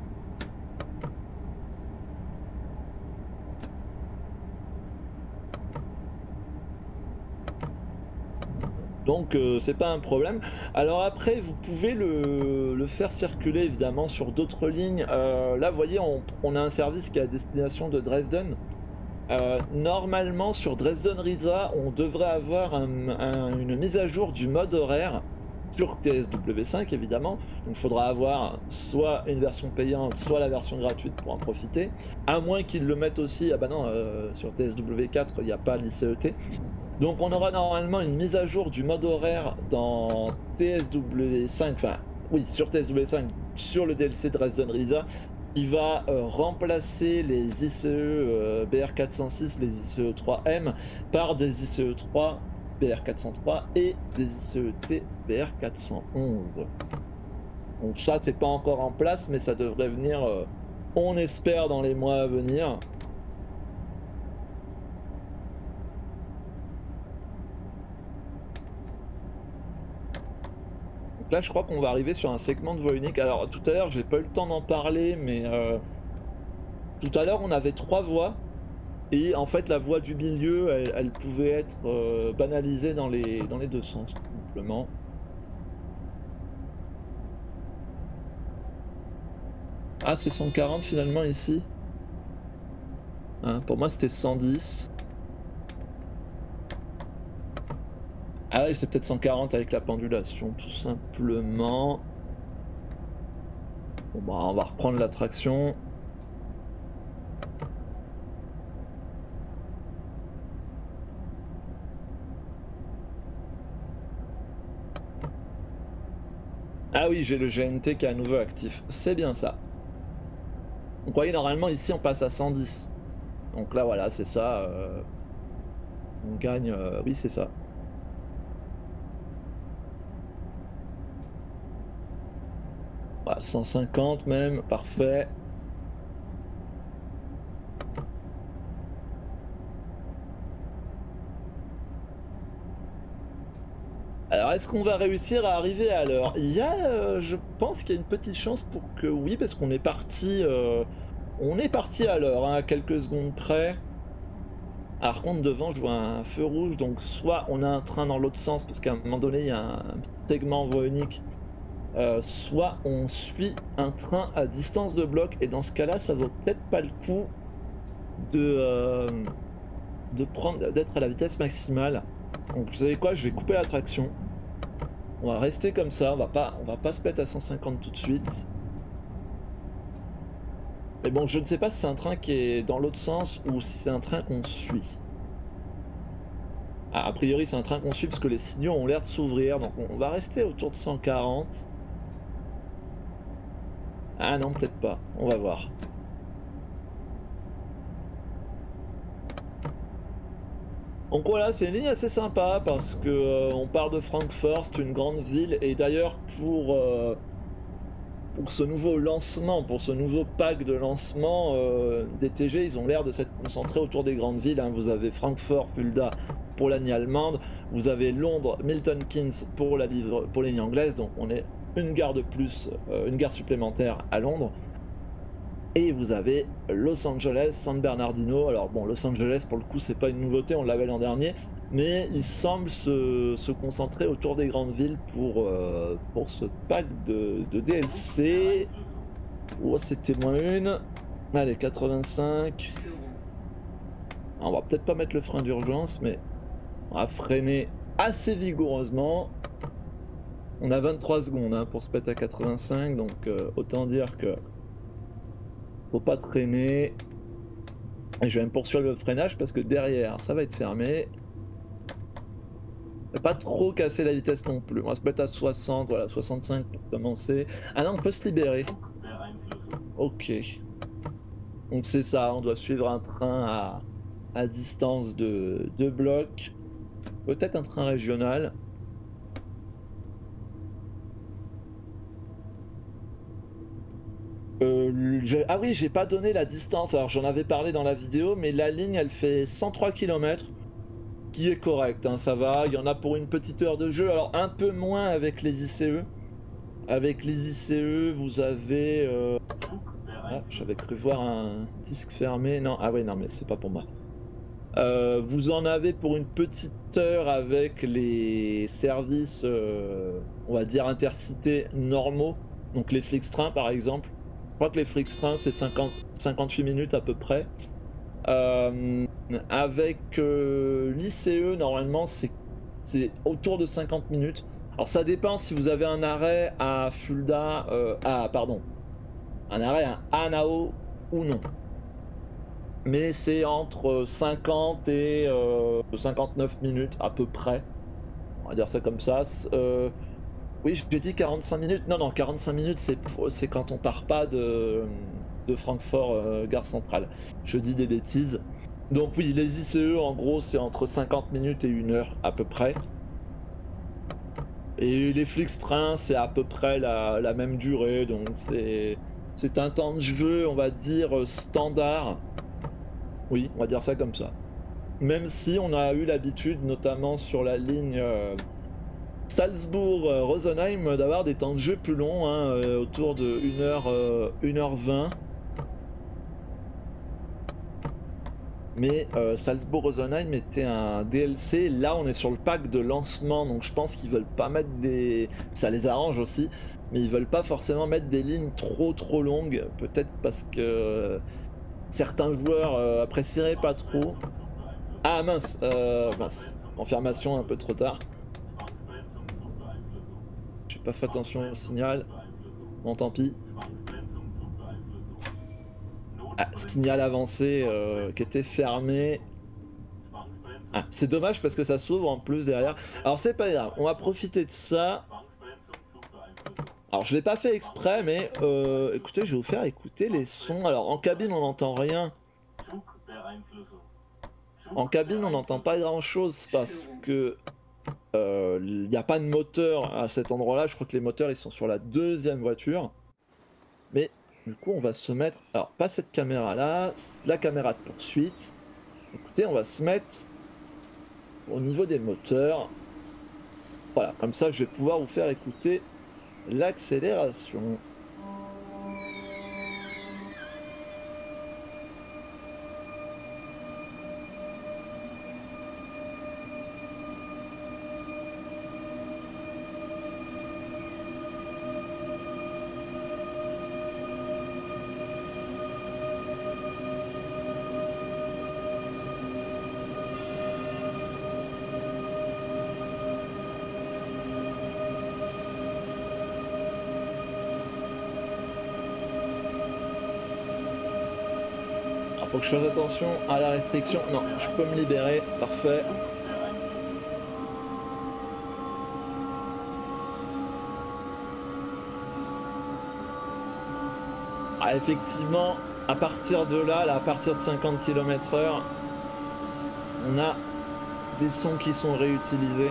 Donc euh, c'est pas un problème. Alors après vous pouvez le, le faire circuler évidemment sur d'autres lignes. Euh, là vous voyez on, on a un service qui est à destination de Dresden. Euh, normalement sur Dresden-Riesa on devrait avoir un, un, une mise à jour du mode horaire sur T S W cinq évidemment. Donc il faudra avoir soit une version payante soit la version gratuite pour en profiter. À moins qu'ils le mettent aussi, ah bah non euh, sur T S W quatre il n'y a pas l'I C E T. Donc on aura normalement une mise à jour du mode horaire dans T S W cinq, enfin oui sur T S W cinq sur le D L C Dresden-Riesa qui va euh, remplacer les I C E euh, B R quatre cent six, les I C E trois M par des I C E trois B R quatre cent trois et des I C E T B R quatre cent onze. Donc ça c'est pas encore en place mais ça devrait venir, euh, on espère, dans les mois à venir. Là je crois qu'on va arriver sur un segment de voie unique. Alors tout à l'heure j'ai pas eu le temps d'en parler mais euh, tout à l'heure on avait trois voies et en fait la voie du milieu elle, elle pouvait être euh, banalisée dans les, dans les deux sens tout simplement. Ah c'est cent quarante finalement ici, hein, pour moi c'était cent dix. Ah oui c'est peut-être cent quarante avec la pendulation tout simplement. Bon bah on va reprendre la traction. Ah oui j'ai le G N T qui est à nouveau actif, c'est bien ça. Donc vous voyez normalement ici on passe à cent dix. Donc là voilà c'est ça. Euh... On gagne, euh, oui c'est ça. Voilà, cent cinquante même, parfait. Alors, est-ce qu'on va réussir à arriver à l'heure? Il y a, euh, je pense qu'il y a une petite chance pour que oui, parce qu'on est parti, euh, on est parti à l'heure, hein, à quelques secondes près. Alors, par contre, devant, je vois un feu rouge, donc soit on a un train dans l'autre sens, parce qu'à un moment donné, il y a un, un petit segment en voie unique, euh, soit on suit un train à distance de bloc, et dans ce cas-là, ça vaut peut-être pas le coup de, euh, de prendre, d'être à la vitesse maximale. Donc, vous savez quoi, je vais couper la traction. On va rester comme ça, on va pas, on va pas se mettre à cent cinquante tout de suite. Mais bon, je ne sais pas si c'est un train qui est dans l'autre sens ou si c'est un train qu'on suit. Ah, a priori, c'est un train qu'on suit parce que les signaux ont l'air de s'ouvrir, donc on va rester autour de cent quarante. Ah non, peut-être pas, on va voir. Donc voilà, c'est une ligne assez sympa parce que euh, on part de Francfort, c'est une grande ville, et d'ailleurs pour... Euh, pour ce nouveau lancement, pour ce nouveau pack de lancement euh, des T G, ils ont l'air de s'être concentrés autour des grandes villes, hein. Vous avez Francfort, Fulda pour la ligne allemande, vous avez Londres, Milton Keynes pour la, livre, pour la ligne anglaise, donc on est une gare de plus, euh, une gare supplémentaire à Londres. Et vous avez Los Angeles, San Bernardino. Alors bon, Los Angeles pour le coup c'est pas une nouveauté, on l'avait l'an dernier, mais il semble se, se concentrer autour des grandes villes pour, euh, pour ce pack de, de D L C. Oh, c'était moins une. Allez, quatre-vingt-cinq. Alors, on va peut-être pas mettre le frein d'urgence, mais on va freiner assez vigoureusement. On a vingt-trois secondes hein, pour se mettre à quatre-vingt-cinq, donc euh, autant dire que faut pas traîner. Et je vais me poursuivre le freinage parce que derrière ça va être fermé. Pas trop casser la vitesse non plus. On va se mettre à soixante, voilà, soixante-cinq pour commencer. Ah non, on peut se libérer. Ok. Donc c'est ça, on doit suivre un train à, à distance de, de bloc. Peut-être un train régional. Euh, je... Ah oui, j'ai pas donné la distance. Alors j'en avais parlé dans la vidéo, mais la ligne elle fait cent trois kilomètres. Qui est correct, hein, ça va. Il y en a pour une petite heure de jeu. Alors un peu moins avec les I C E. Avec les I C E, vous avez... Euh... Ah, j'avais cru voir un disque fermé. Non, ah ouais, non, mais c'est pas pour moi. Euh, vous en avez pour une petite heure avec les services, euh, on va dire, intercités normaux. Donc les Flixtrain, par exemple. Je crois que les Flixtrain, c'est cinquante, cinquante-huit minutes à peu près. Euh, avec euh, l'I C E, normalement, c'est autour de cinquante minutes. Alors ça dépend si vous avez un arrêt à Fulda, euh, à, pardon, un arrêt à Hanau ou non. Mais c'est entre cinquante et euh, cinquante-neuf minutes à peu près. On va dire ça comme ça. Euh, oui, j'ai dit quarante-cinq minutes. Non, non, quarante-cinq minutes, c'est quand on part pas de, de Francfort, euh, gare centrale. Je dis des bêtises. Donc oui, les I C E, en gros, c'est entre cinquante minutes et une heure à peu près. Et les Flixtrain, c'est à peu près la, la même durée. Donc c'est un temps de jeu, on va dire, standard. Oui, on va dire ça comme ça. Même si on a eu l'habitude, notamment sur la ligne euh, Salzbourg-Rosenheim, d'avoir des temps de jeu plus longs, hein, euh, autour de une heure, euh, une heure vingt. Mais euh, Salzbourg-Rosenheim était un D L C. Là, on est sur le pack de lancement, donc je pense qu'ils veulent pas mettre des... Ça les arrange aussi, mais ils veulent pas forcément mettre des lignes trop trop longues. Peut-être parce que certains joueurs euh, apprécieraient pas trop. Ah mince, euh, mince. Confirmation un peu trop tard. J'ai pas fait attention au signal. Bon, tant pis. Ah, signal avancé euh, qui était fermé. Ah, c'est dommage parce que ça s'ouvre en plus derrière. Alors c'est pas grave, on va profiter de ça. Alors je l'ai pas fait exprès, mais euh, écoutez, je vais vous faire écouter les sons. Alors en cabine on n'entend rien. En cabine, on n'entend pas grand-chose parce que euh, il n'y a pas de moteur à cet endroit-là. Je crois que les moteurs ils sont sur la deuxième voiture. Mais du coup, on va se mettre... Alors, pas cette caméra-là, la caméra de poursuite. Écoutez, on va se mettre au niveau des moteurs. Voilà, comme ça, je vais pouvoir vous faire écouter l'accélération. Faut que je fasse attention à la restriction. Non, je peux me libérer. Parfait. Ah, effectivement, à partir de là, là, à partir de cinquante kilomètres heure, on a des sons qui sont réutilisés.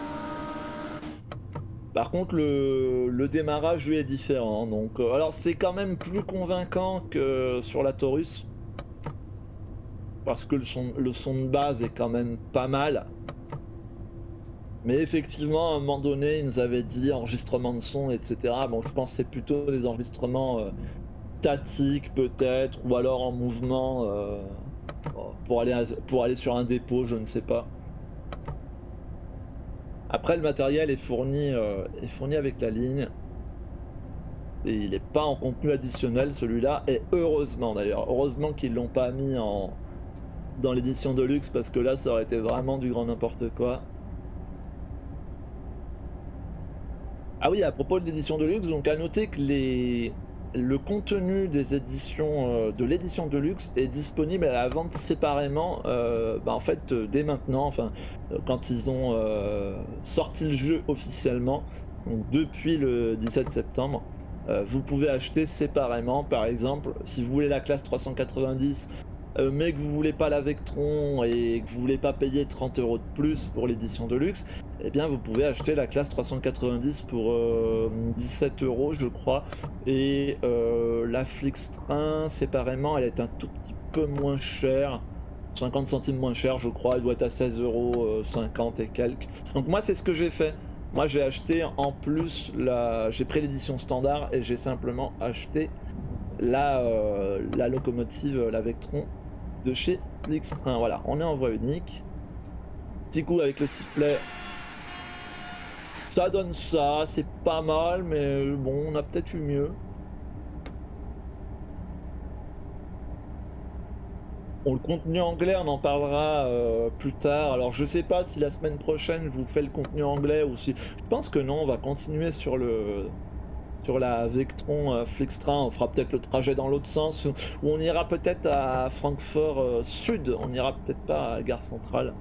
Par contre, le, le démarrage, lui, est différent. Donc, euh, alors, c'est quand même plus convaincant que sur la Taurus. Parce que le son, le son de base est quand même pas mal. Mais effectivement, à un moment donné, il nous avait dit enregistrement de son, et cetera. Bon, je pense que c'est plutôt des enregistrements euh, statiques peut-être, ou alors en mouvement euh, pour, aller à, pour aller sur un dépôt, je ne sais pas. Après, le matériel est fourni, euh, est fourni avec la ligne. Et il n'est pas en contenu additionnel celui-là, et heureusement d'ailleurs. Heureusement qu'ils l'ont pas mis en... dans l'édition de luxe parce que là ça aurait été vraiment du grand n'importe quoi. Ah oui, à propos de l'édition de luxe, donc à noter que les... le contenu des éditions euh, de l'édition de luxe est disponible à la vente séparément euh, bah en fait euh, dès maintenant, enfin euh, quand ils ont euh, sorti le jeu officiellement, donc depuis le dix-sept septembre. Euh, vous pouvez acheter séparément, par exemple, si vous voulez la classe trois cent quatre-vingt-dix, euh, mais que vous voulez pas la Vectron et que vous voulez pas payer trente euros de plus pour l'édition de luxe, eh bien vous pouvez acheter la classe trois cent quatre-vingt-dix pour euh, dix-sept euros, je crois, et euh, la Flixtrain séparément, elle est un tout petit peu moins chère. cinquante centimes moins cher, je crois, elle doit être à seize euros cinquante et quelques. Donc moi c'est ce que j'ai fait. Moi j'ai acheté en plus la, j'ai pris l'édition standard et j'ai simplement acheté la, euh, la locomotive, la Vectron de chez Flixtrain. Voilà, on est en voie unique. Petit coup avec le sifflet. Ça donne ça, c'est pas mal, mais bon, on a peut-être eu mieux. Bon, le contenu anglais, on en parlera euh, plus tard. Alors, je sais pas si la semaine prochaine, je vous fais le contenu anglais ou si... Je pense que non, on va continuer sur le sur la Vectron euh, Flixtrain. On fera peut-être le trajet dans l'autre sens, ou on ira peut-être à Francfort euh, Sud. On ira peut-être pas à Gare Centrale.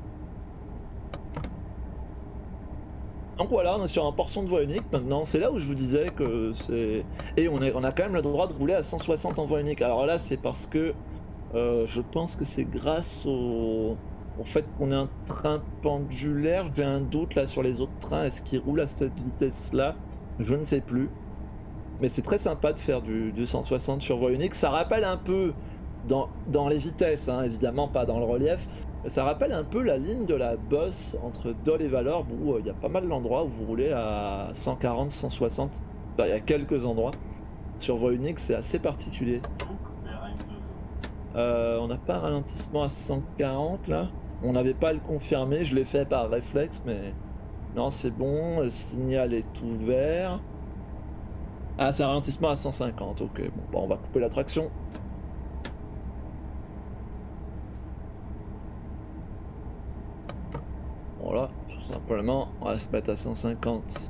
Donc voilà, on est sur un portion de voie unique maintenant. C'est là où je vous disais que c'est... Et on, est, on a quand même le droit de rouler à cent soixante en voie unique. Alors là, c'est parce que Euh, je pense que c'est grâce au, au fait qu'on ait un train pendulaire. J'ai un doute là sur les autres trains. Est-ce qu'ils roulent à cette vitesse-là? Je ne sais plus. Mais c'est très sympa de faire du, du cent soixante sur voie unique. Ça rappelle un peu, dans, dans les vitesses, hein, évidemment pas dans le relief, mais ça rappelle un peu la ligne de la Bosse entre Dole et Vallorbe où il euh, y a pas mal d'endroits où vous roulez à cent quarante, cent soixante. Il y a quelques endroits. Sur voie unique, c'est assez particulier. Euh, on n'a pas un ralentissement à cent quarante là. On n'avait pas à le confirmer, je l'ai fait par réflexe, mais non, c'est bon. Le signal est ouvert. Ah, c'est un ralentissement à cent cinquante. Ok, bon, bah, on va couper la traction. Voilà, tout simplement, on va se mettre à cent cinquante.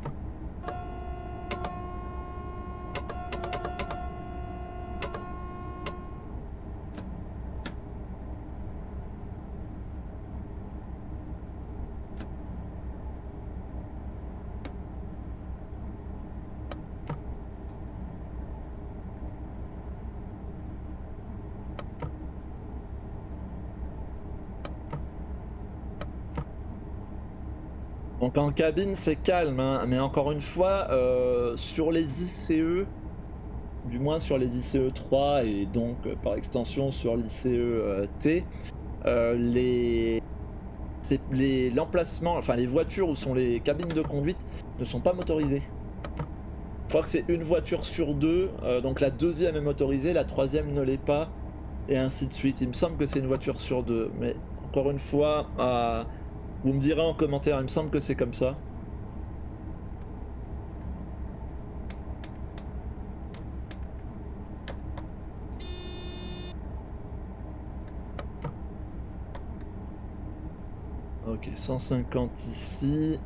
Donc en cabine c'est calme, hein, mais encore une fois, euh, sur les I C E, du moins sur les I C E trois et donc euh, par extension sur l'I C E euh, T, euh, les c'est les l'emplacement, enfin les voitures où sont les cabines de conduite ne sont pas motorisées. Je crois que c'est une voiture sur deux, euh, donc la deuxième est motorisée, la troisième ne l'est pas, et ainsi de suite. Il me semble que c'est une voiture sur deux, mais encore une fois, euh, vous me direz en commentaire, il me semble que c'est comme ça. Ok, cent cinquante ici.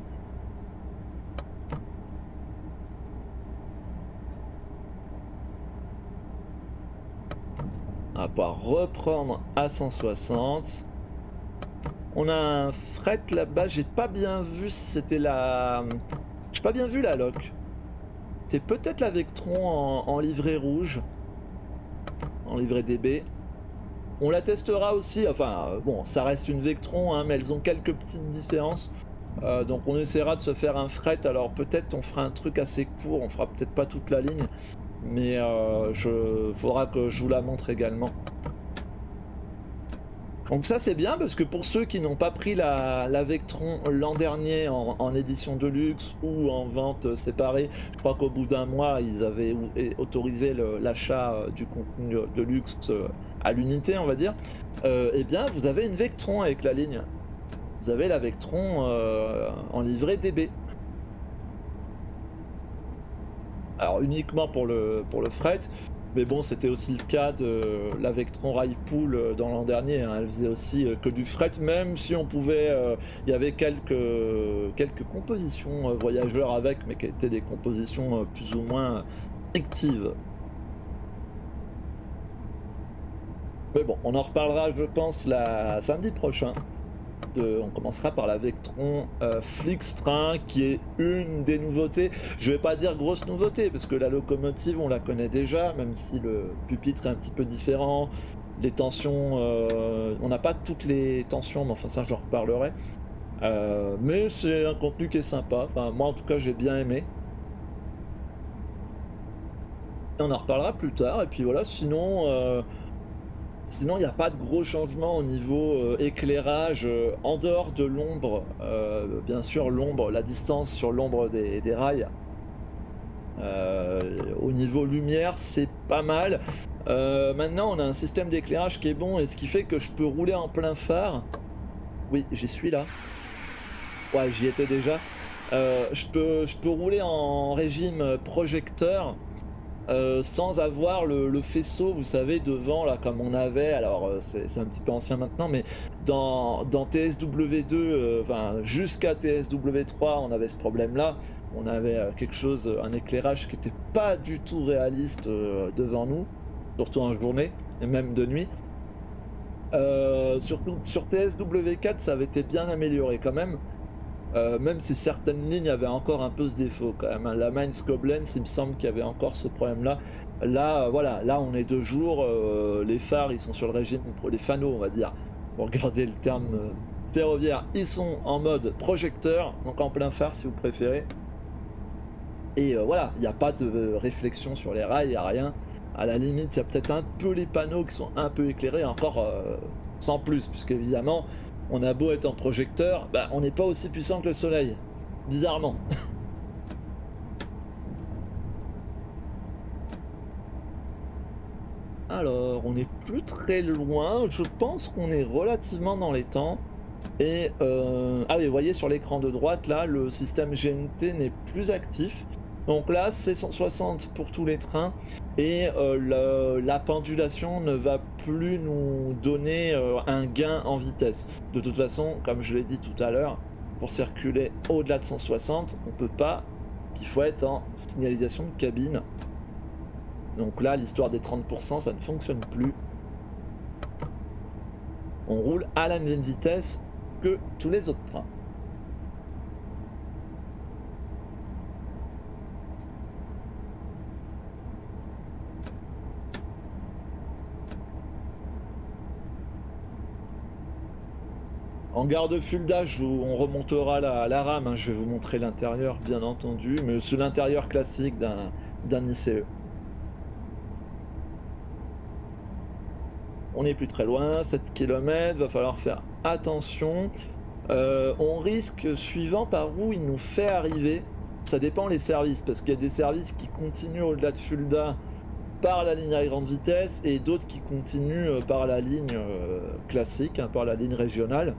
On va pouvoir reprendre à cent soixante. On a un fret là-bas, j'ai pas bien vu si c'était la... J'ai pas bien vu la loc. C'est peut-être la Vectron en, en livret rouge. En livret D B. On la testera aussi, enfin euh, bon, ça reste une Vectron, hein, mais elles ont quelques petites différences. Euh, donc on essaiera de se faire un fret, alors peut-être on fera un truc assez court, on fera peut-être pas toute la ligne, mais euh, je faudra que je vous la montre également. Donc ça c'est bien parce que pour ceux qui n'ont pas pris la, la Vectron l'an dernier en, en édition de luxe ou en vente séparée, je crois qu'au bout d'un mois ils avaient autorisé l'achat du contenu de luxe à l'unité on va dire, euh, eh bien vous avez une Vectron avec la ligne. Vous avez la Vectron euh, en livret D B. Alors uniquement pour le, pour le fret. Mais bon, c'était aussi le cas de la Vectron Railpool dans l'an dernier. Hein. Elle faisait aussi que du fret, même si on pouvait... Euh, il y avait quelques, quelques compositions euh, voyageurs avec, mais qui étaient des compositions euh, plus ou moins fictives. Mais bon, on en reparlera, je pense, la samedi prochain. De, on commencera par la Vectron euh, Flixtrain qui est une des nouveautés. Je vais pas dire grosse nouveauté parce que la locomotive on la connaît déjà, même si le pupitre est un petit peu différent. Les tensions, euh, on n'a pas toutes les tensions, mais enfin ça j'en reparlerai. Euh, mais c'est un contenu qui est sympa. Enfin moi en tout cas j'ai bien aimé. Et on en reparlera plus tard. Et puis voilà, sinon. Euh, Sinon, il n'y a pas de gros changements au niveau euh, éclairage euh, en dehors de l'ombre. Euh, bien sûr, l'ombre, la distance sur l'ombre des, des rails. Euh, au niveau lumière, c'est pas mal. Euh, maintenant, on a un système d'éclairage qui est bon et ce qui fait que je peux rouler en plein phare. Oui, j'y suis là. Ouais, j'y étais déjà. Euh, je peux, je peux rouler en régime projecteur. Euh, sans avoir le, le faisceau, vous savez, devant, là, comme on avait, alors euh, c'est un petit peu ancien maintenant, mais dans, dans T S W deux, enfin euh, jusqu'à T S W trois, on avait ce problème-là. On avait euh, quelque chose, un éclairage qui n'était pas du tout réaliste euh, devant nous, surtout en journée, et même de nuit. Euh, surtout sur T S W quatre, ça avait été bien amélioré quand même. Euh, même si certaines lignes avaient encore un peu ce défaut quand même. Hein. La Mainz Koblenz, il me semble qu'il y avait encore ce problème-là. Là, euh, voilà, là on est deux jours, euh, les phares ils sont sur le régime, les fanaux on va dire, pour garder le terme euh, ferroviaire, ils sont en mode projecteur, donc en plein phare si vous préférez. Et euh, voilà, il n'y a pas de euh, réflexion sur les rails, il n'y a rien. À la limite, il y a peut-être un peu les panneaux qui sont un peu éclairés, encore euh, sans plus, puisque évidemment, on a beau être en projecteur, bah, on n'est pas aussi puissant que le soleil, bizarrement. Alors, on n'est plus très loin, je pense qu'on est relativement dans les temps. Et, euh... ah oui, vous voyez sur l'écran de droite, là, le système G N T n'est plus actif. Donc là, c'est cent soixante pour tous les trains. Et euh, le, la pendulation ne va plus nous donner euh, un gain en vitesse. De toute façon, comme je l'ai dit tout à l'heure, pour circuler au-delà de cent soixante, on peut pas, qu'il faut être en signalisation de cabine. Donc là, l'histoire des trente pour cent, ça ne fonctionne plus. On roule à la même vitesse que tous les autres trains. En gare de Fulda, je vous- on remontera la, la rame, hein, je vais vous montrer l'intérieur bien entendu, mais c'est l'intérieur classique d'un d'un I C E. On n'est plus très loin, sept kilomètres, va falloir faire attention. Euh, on risque, suivant par où il nous fait arriver, ça dépend les services, parce qu'il y a des services qui continuent au-delà de Fulda par la ligne à grande vitesse et d'autres qui continuent euh, par la ligne euh, classique, hein, par la ligne régionale.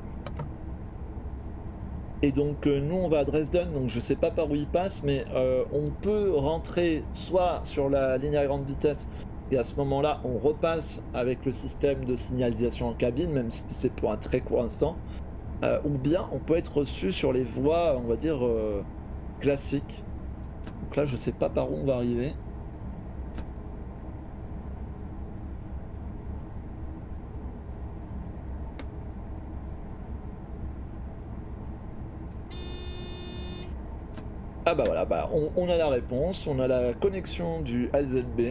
Et donc euh, nous on va à Dresden, donc je sais pas par où il passe, mais euh, on peut rentrer soit sur la ligne à grande vitesse, et à ce moment-là on repasse avec le système de signalisation en cabine, même si c'est pour un très court instant, euh, ou bien on peut être reçu sur les voies, on va dire, euh, classiques. Donc là je sais pas par où on va arriver. Ah bah voilà, bah on, on a la réponse, on a la connexion du L Z B.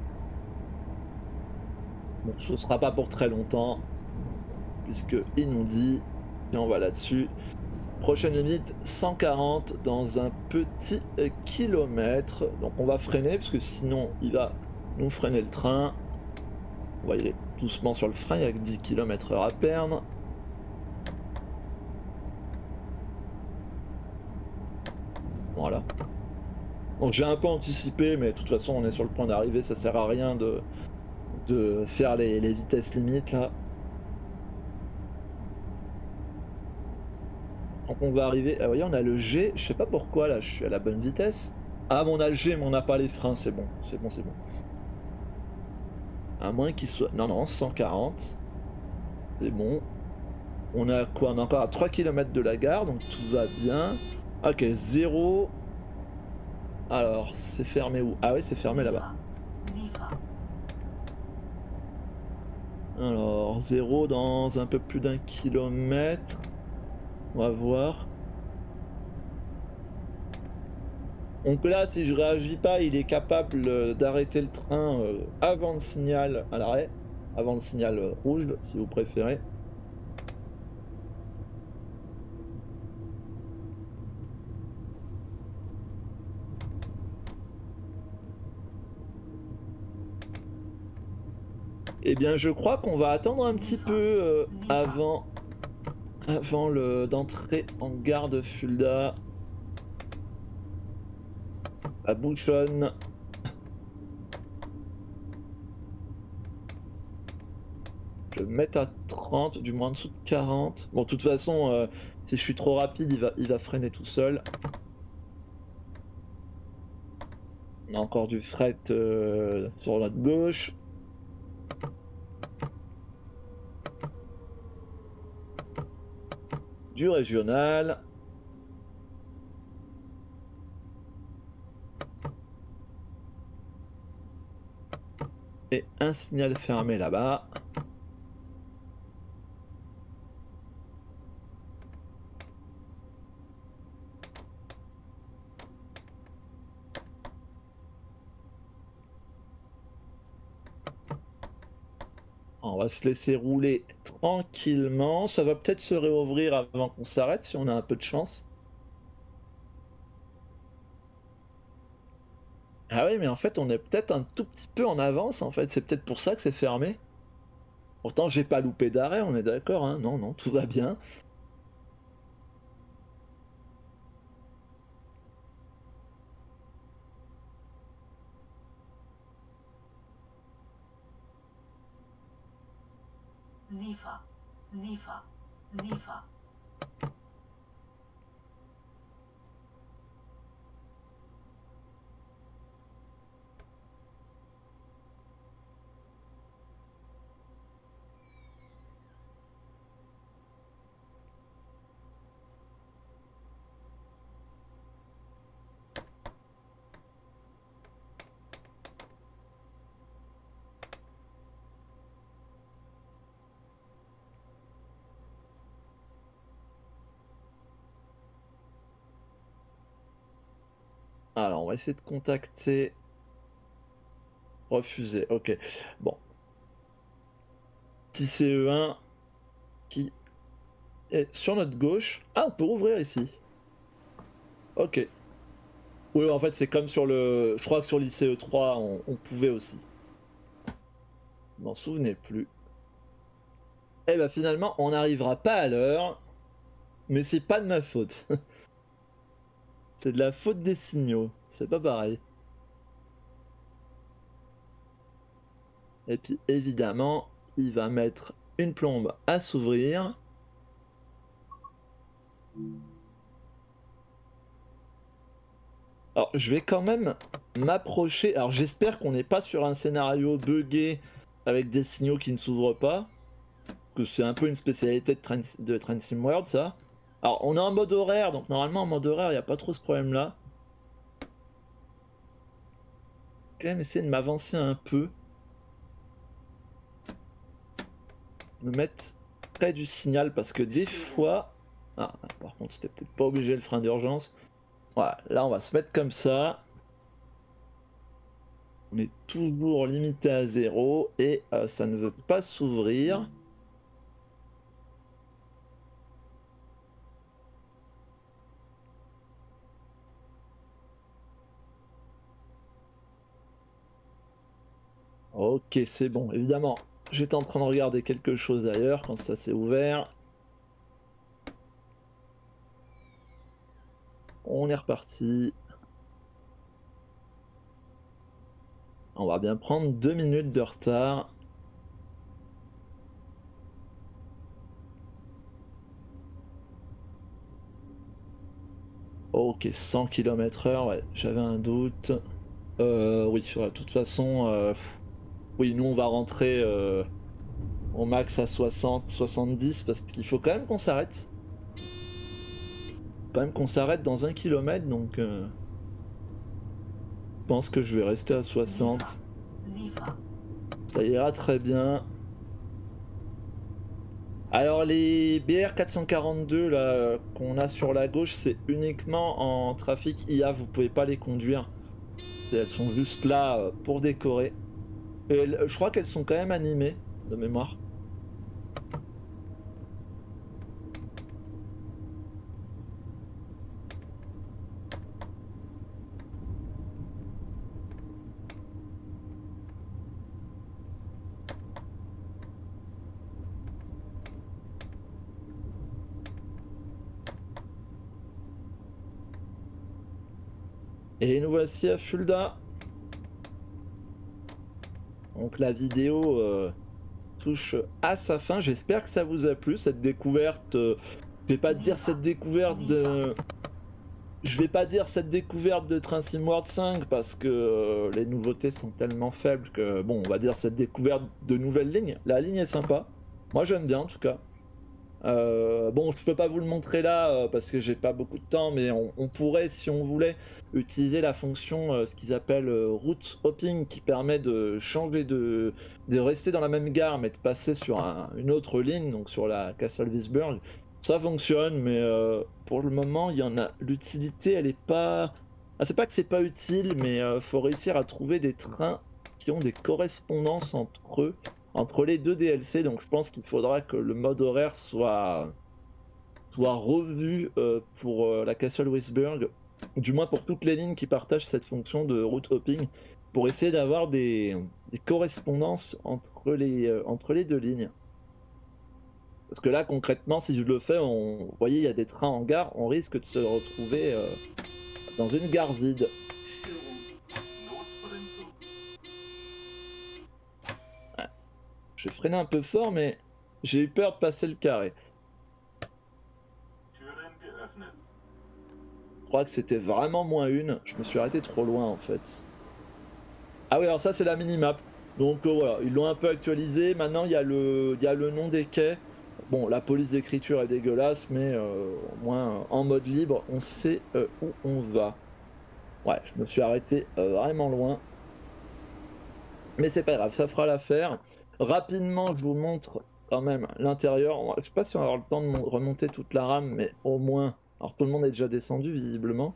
Bon, ce sera pas pour très longtemps, puisque il nous dit, et on va là-dessus, prochaine limite cent quarante dans un petit euh, kilomètre. Donc on va freiner, parce que sinon il va nous freiner le train. On va y aller doucement sur le frein, il y a que dix kilomètres heure à perdre. Voilà. Donc j'ai un peu anticipé, mais de toute façon on est sur le point d'arriver, ça sert à rien de, de faire les, les vitesses limites là. Donc on va arriver, ah, vous voyez on a le G, je sais pas pourquoi là je suis à la bonne vitesse. Ah mais on a le G mais on n'a pas les freins, c'est bon, c'est bon, c'est bon. À moins qu'il soit, non non, cent quarante, c'est bon. On a quoi? On est encore à trois kilomètres de la gare, donc tout va bien. Ok, zéro. Alors, c'est fermé où? Ah oui, c'est fermé là-bas. Alors, zéro dans un peu plus d'un kilomètre. On va voir. Donc là, si je réagis pas, il est capable d'arrêter le train euh, avant le signal à l'arrêt. Avant le signal euh, rouge, si vous préférez. Eh bien, je crois qu'on va attendre un petit peu euh, avant, avant le d'entrer en gare de Fulda. Ça bouchonne. Je vais me mettre à trente, du moins en dessous de quarante. Bon, de toute façon, euh, si je suis trop rapide, il va, il va freiner tout seul. On a encore du fret euh, sur notre gauche. Du régional. Et un signal fermé là-bas. On va se laisser rouler tranquillement. Ça va peut-être se réouvrir avant qu'on s'arrête si on a un peu de chance. Ah oui, mais en fait, on est peut-être un tout petit peu en avance, en fait. C'est peut-être pour ça que c'est fermé. Pourtant, j'ai pas loupé d'arrêt, on est d'accord, hein. Non, non, tout va bien. Zifa, Zifa, Zifa. Alors, on va essayer de contacter. Refusé, ok. Bon. Petit C E un qui Et sur notre gauche... Ah, on peut ouvrir ici. Ok. Oui, en fait, c'est comme sur le... Je crois que sur l'I C E trois, on, on pouvait aussi. Je m'en souvenais plus. Et bah finalement, on n'arrivera pas à l'heure. Mais c'est pas de ma faute. C'est de la faute des signaux. C'est pas pareil. Et puis évidemment, il va mettre une plombe à s'ouvrir. Alors je vais quand même m'approcher. Alors j'espère qu'on n'est pas sur un scénario buggé avec des signaux qui ne s'ouvrent pas. Que c'est un peu une spécialité de Train, de Train Sim World ça. Alors on est en mode horaire, donc normalement en mode horaire il n'y a pas trop ce problème là. Je vais quand même essayer de m'avancer un peu. Me mettre près du signal parce que des fois... Ah par contre c'était peut-être pas obligé le frein d'urgence. Voilà, là on va se mettre comme ça. On est toujours limité à zéro et euh, ça ne veut pas s'ouvrir. Ok, c'est bon. Évidemment, j'étais en train de regarder quelque chose ailleurs quand ça s'est ouvert. On est reparti. On va bien prendre deux minutes de retard. Ok, cent kilomètres heure, ouais, j'avais un doute. Euh, oui, de toute façon, euh, oui, nous on va rentrer euh, au max à soixante, soixante-dix parce qu'il faut quand même qu'on s'arrête. Quand même qu'on s'arrête dans un kilomètre, donc euh, je pense que je vais rester à soixante. Zifa. Ça ira très bien. Alors les B R quatre cent quarante-deux là qu'on a sur la gauche, c'est uniquement en trafic I A, vous pouvez pas les conduire. Elles sont juste là euh, pour décorer. Et elles- je crois qu'elles sont quand même animées, de mémoire. Et nous voici à Fulda. Donc la vidéo euh, touche à sa fin. J'espère que ça vous a plu, cette découverte. euh, je vais pas dire cette découverte de... Je vais pas dire cette découverte de Train Sim World cinq parce que euh, les nouveautés sont tellement faibles que bon, on va dire cette découverte de nouvelles lignes. La ligne est sympa. Moi j'aime bien en tout cas. Euh, bon, je peux pas vous le montrer là euh, parce que j'ai pas beaucoup de temps, mais on, on pourrait, si on voulait, utiliser la fonction, euh, ce qu'ils appellent euh, route hopping, qui permet de changer de, de rester dans la même gare, mais de passer sur un- une autre ligne, donc sur la Castle Wisburg. Ça fonctionne, mais euh, pour le moment, il y en a. L'utilité, elle est pas. Ah, c'est pas que c'est pas utile, mais euh, faut réussir à trouver des trains qui ont des correspondances entre eux entre les deux D L C, donc je pense qu'il faudra que le mode horaire soit, soit revu euh, pour euh, la Castle Wisburg, du moins pour toutes les lignes qui partagent cette fonction de route hopping, pour essayer d'avoir des, des correspondances entre les, euh, entre les deux lignes. Parce que là, concrètement, si je le fais, on, vous voyez, il y a des trains en gare, on risque de se retrouver euh, dans une gare vide. Ouais. Je freinais un peu fort, mais j'ai eu peur de passer le carré. Je crois que c'était vraiment moins une. Je me suis arrêté trop loin en fait. Ah oui, alors ça c'est la minimap. Donc euh, voilà, ils l'ont un peu actualisé. Maintenant il y, a le... il y a le nom des quais. Bon, la police d'écriture est dégueulasse, mais euh, au moins euh, en mode libre, on sait euh, où on va. Ouais, je me suis arrêté euh, vraiment loin. Mais c'est pas grave, ça fera l'affaire. Rapidement, je vous montre quand même l'intérieur. Je sais pas si on va avoir le temps de remonter toute la rame, mais au moins. Alors tout le monde est déjà descendu visiblement.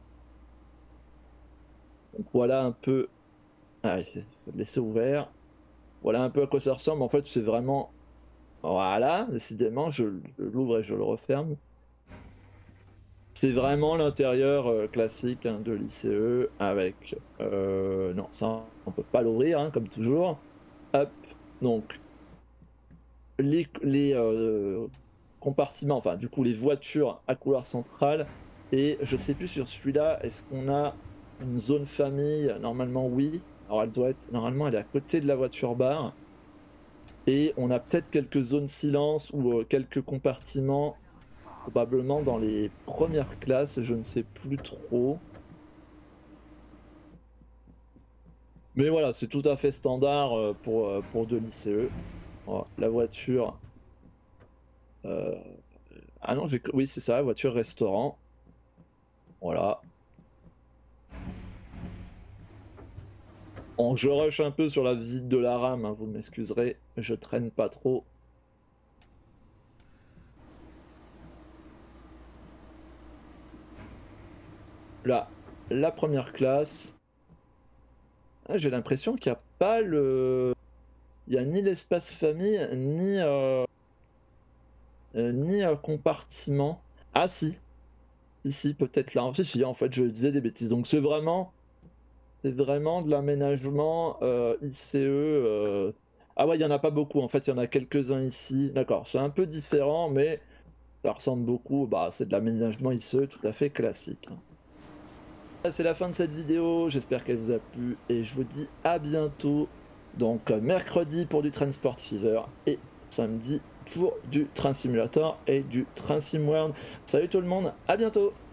Donc voilà un peu. Ah, il faut le laisser ouvert. Voilà un peu à quoi ça ressemble. En fait, c'est vraiment Voilà, décidément, je, je l'ouvre et je le referme. C'est vraiment l'intérieur euh, classique hein, de l'I C E avec... Euh, non, ça, on peut pas l'ouvrir, hein, comme toujours. Hop, donc, les, les euh, compartiments, enfin, du coup, les voitures à couleur centrale. Et je sais plus sur celui-là, est-ce qu'on a une zone famille? Normalement, oui. Alors, elle doit être... Normalement, elle est à côté de la voiture bar. Et on a peut-être quelques zones silence ou euh, quelques compartiments, probablement dans les premières classes, je ne sais plus trop. Mais voilà, c'est tout à fait standard euh, pour, euh, pour de l'I C E. Voilà, la voiture... Euh... Ah non, j'ai... oui c'est ça, voiture restaurant. Voilà. Bon, je rush un peu sur la visite de la rame, hein, vous m'excuserez, je traîne pas trop. Là, la première classe. Ah, j'ai l'impression qu'il n'y a pas le... Il n'y a ni l'espace famille, ni... Euh... Euh, ni euh, compartiment. Ah si, si, si, peut-être là. Si, si, en fait, je disais des bêtises. Donc c'est vraiment... C'est vraiment de l'aménagement euh, I C E. Euh... Ah ouais, il n'y en a pas beaucoup. En fait, il y en a quelques-uns ici. D'accord, c'est un peu différent, mais ça ressemble beaucoup. Bah, c'est de l'aménagement I C E tout à fait classique. C'est la fin de cette vidéo. J'espère qu'elle vous a plu. Et je vous dis à bientôt. Donc, euh, mercredi pour du Transport Fever. Et samedi pour du Train Simulator et du Train Sim World. Salut tout le monde, à bientôt!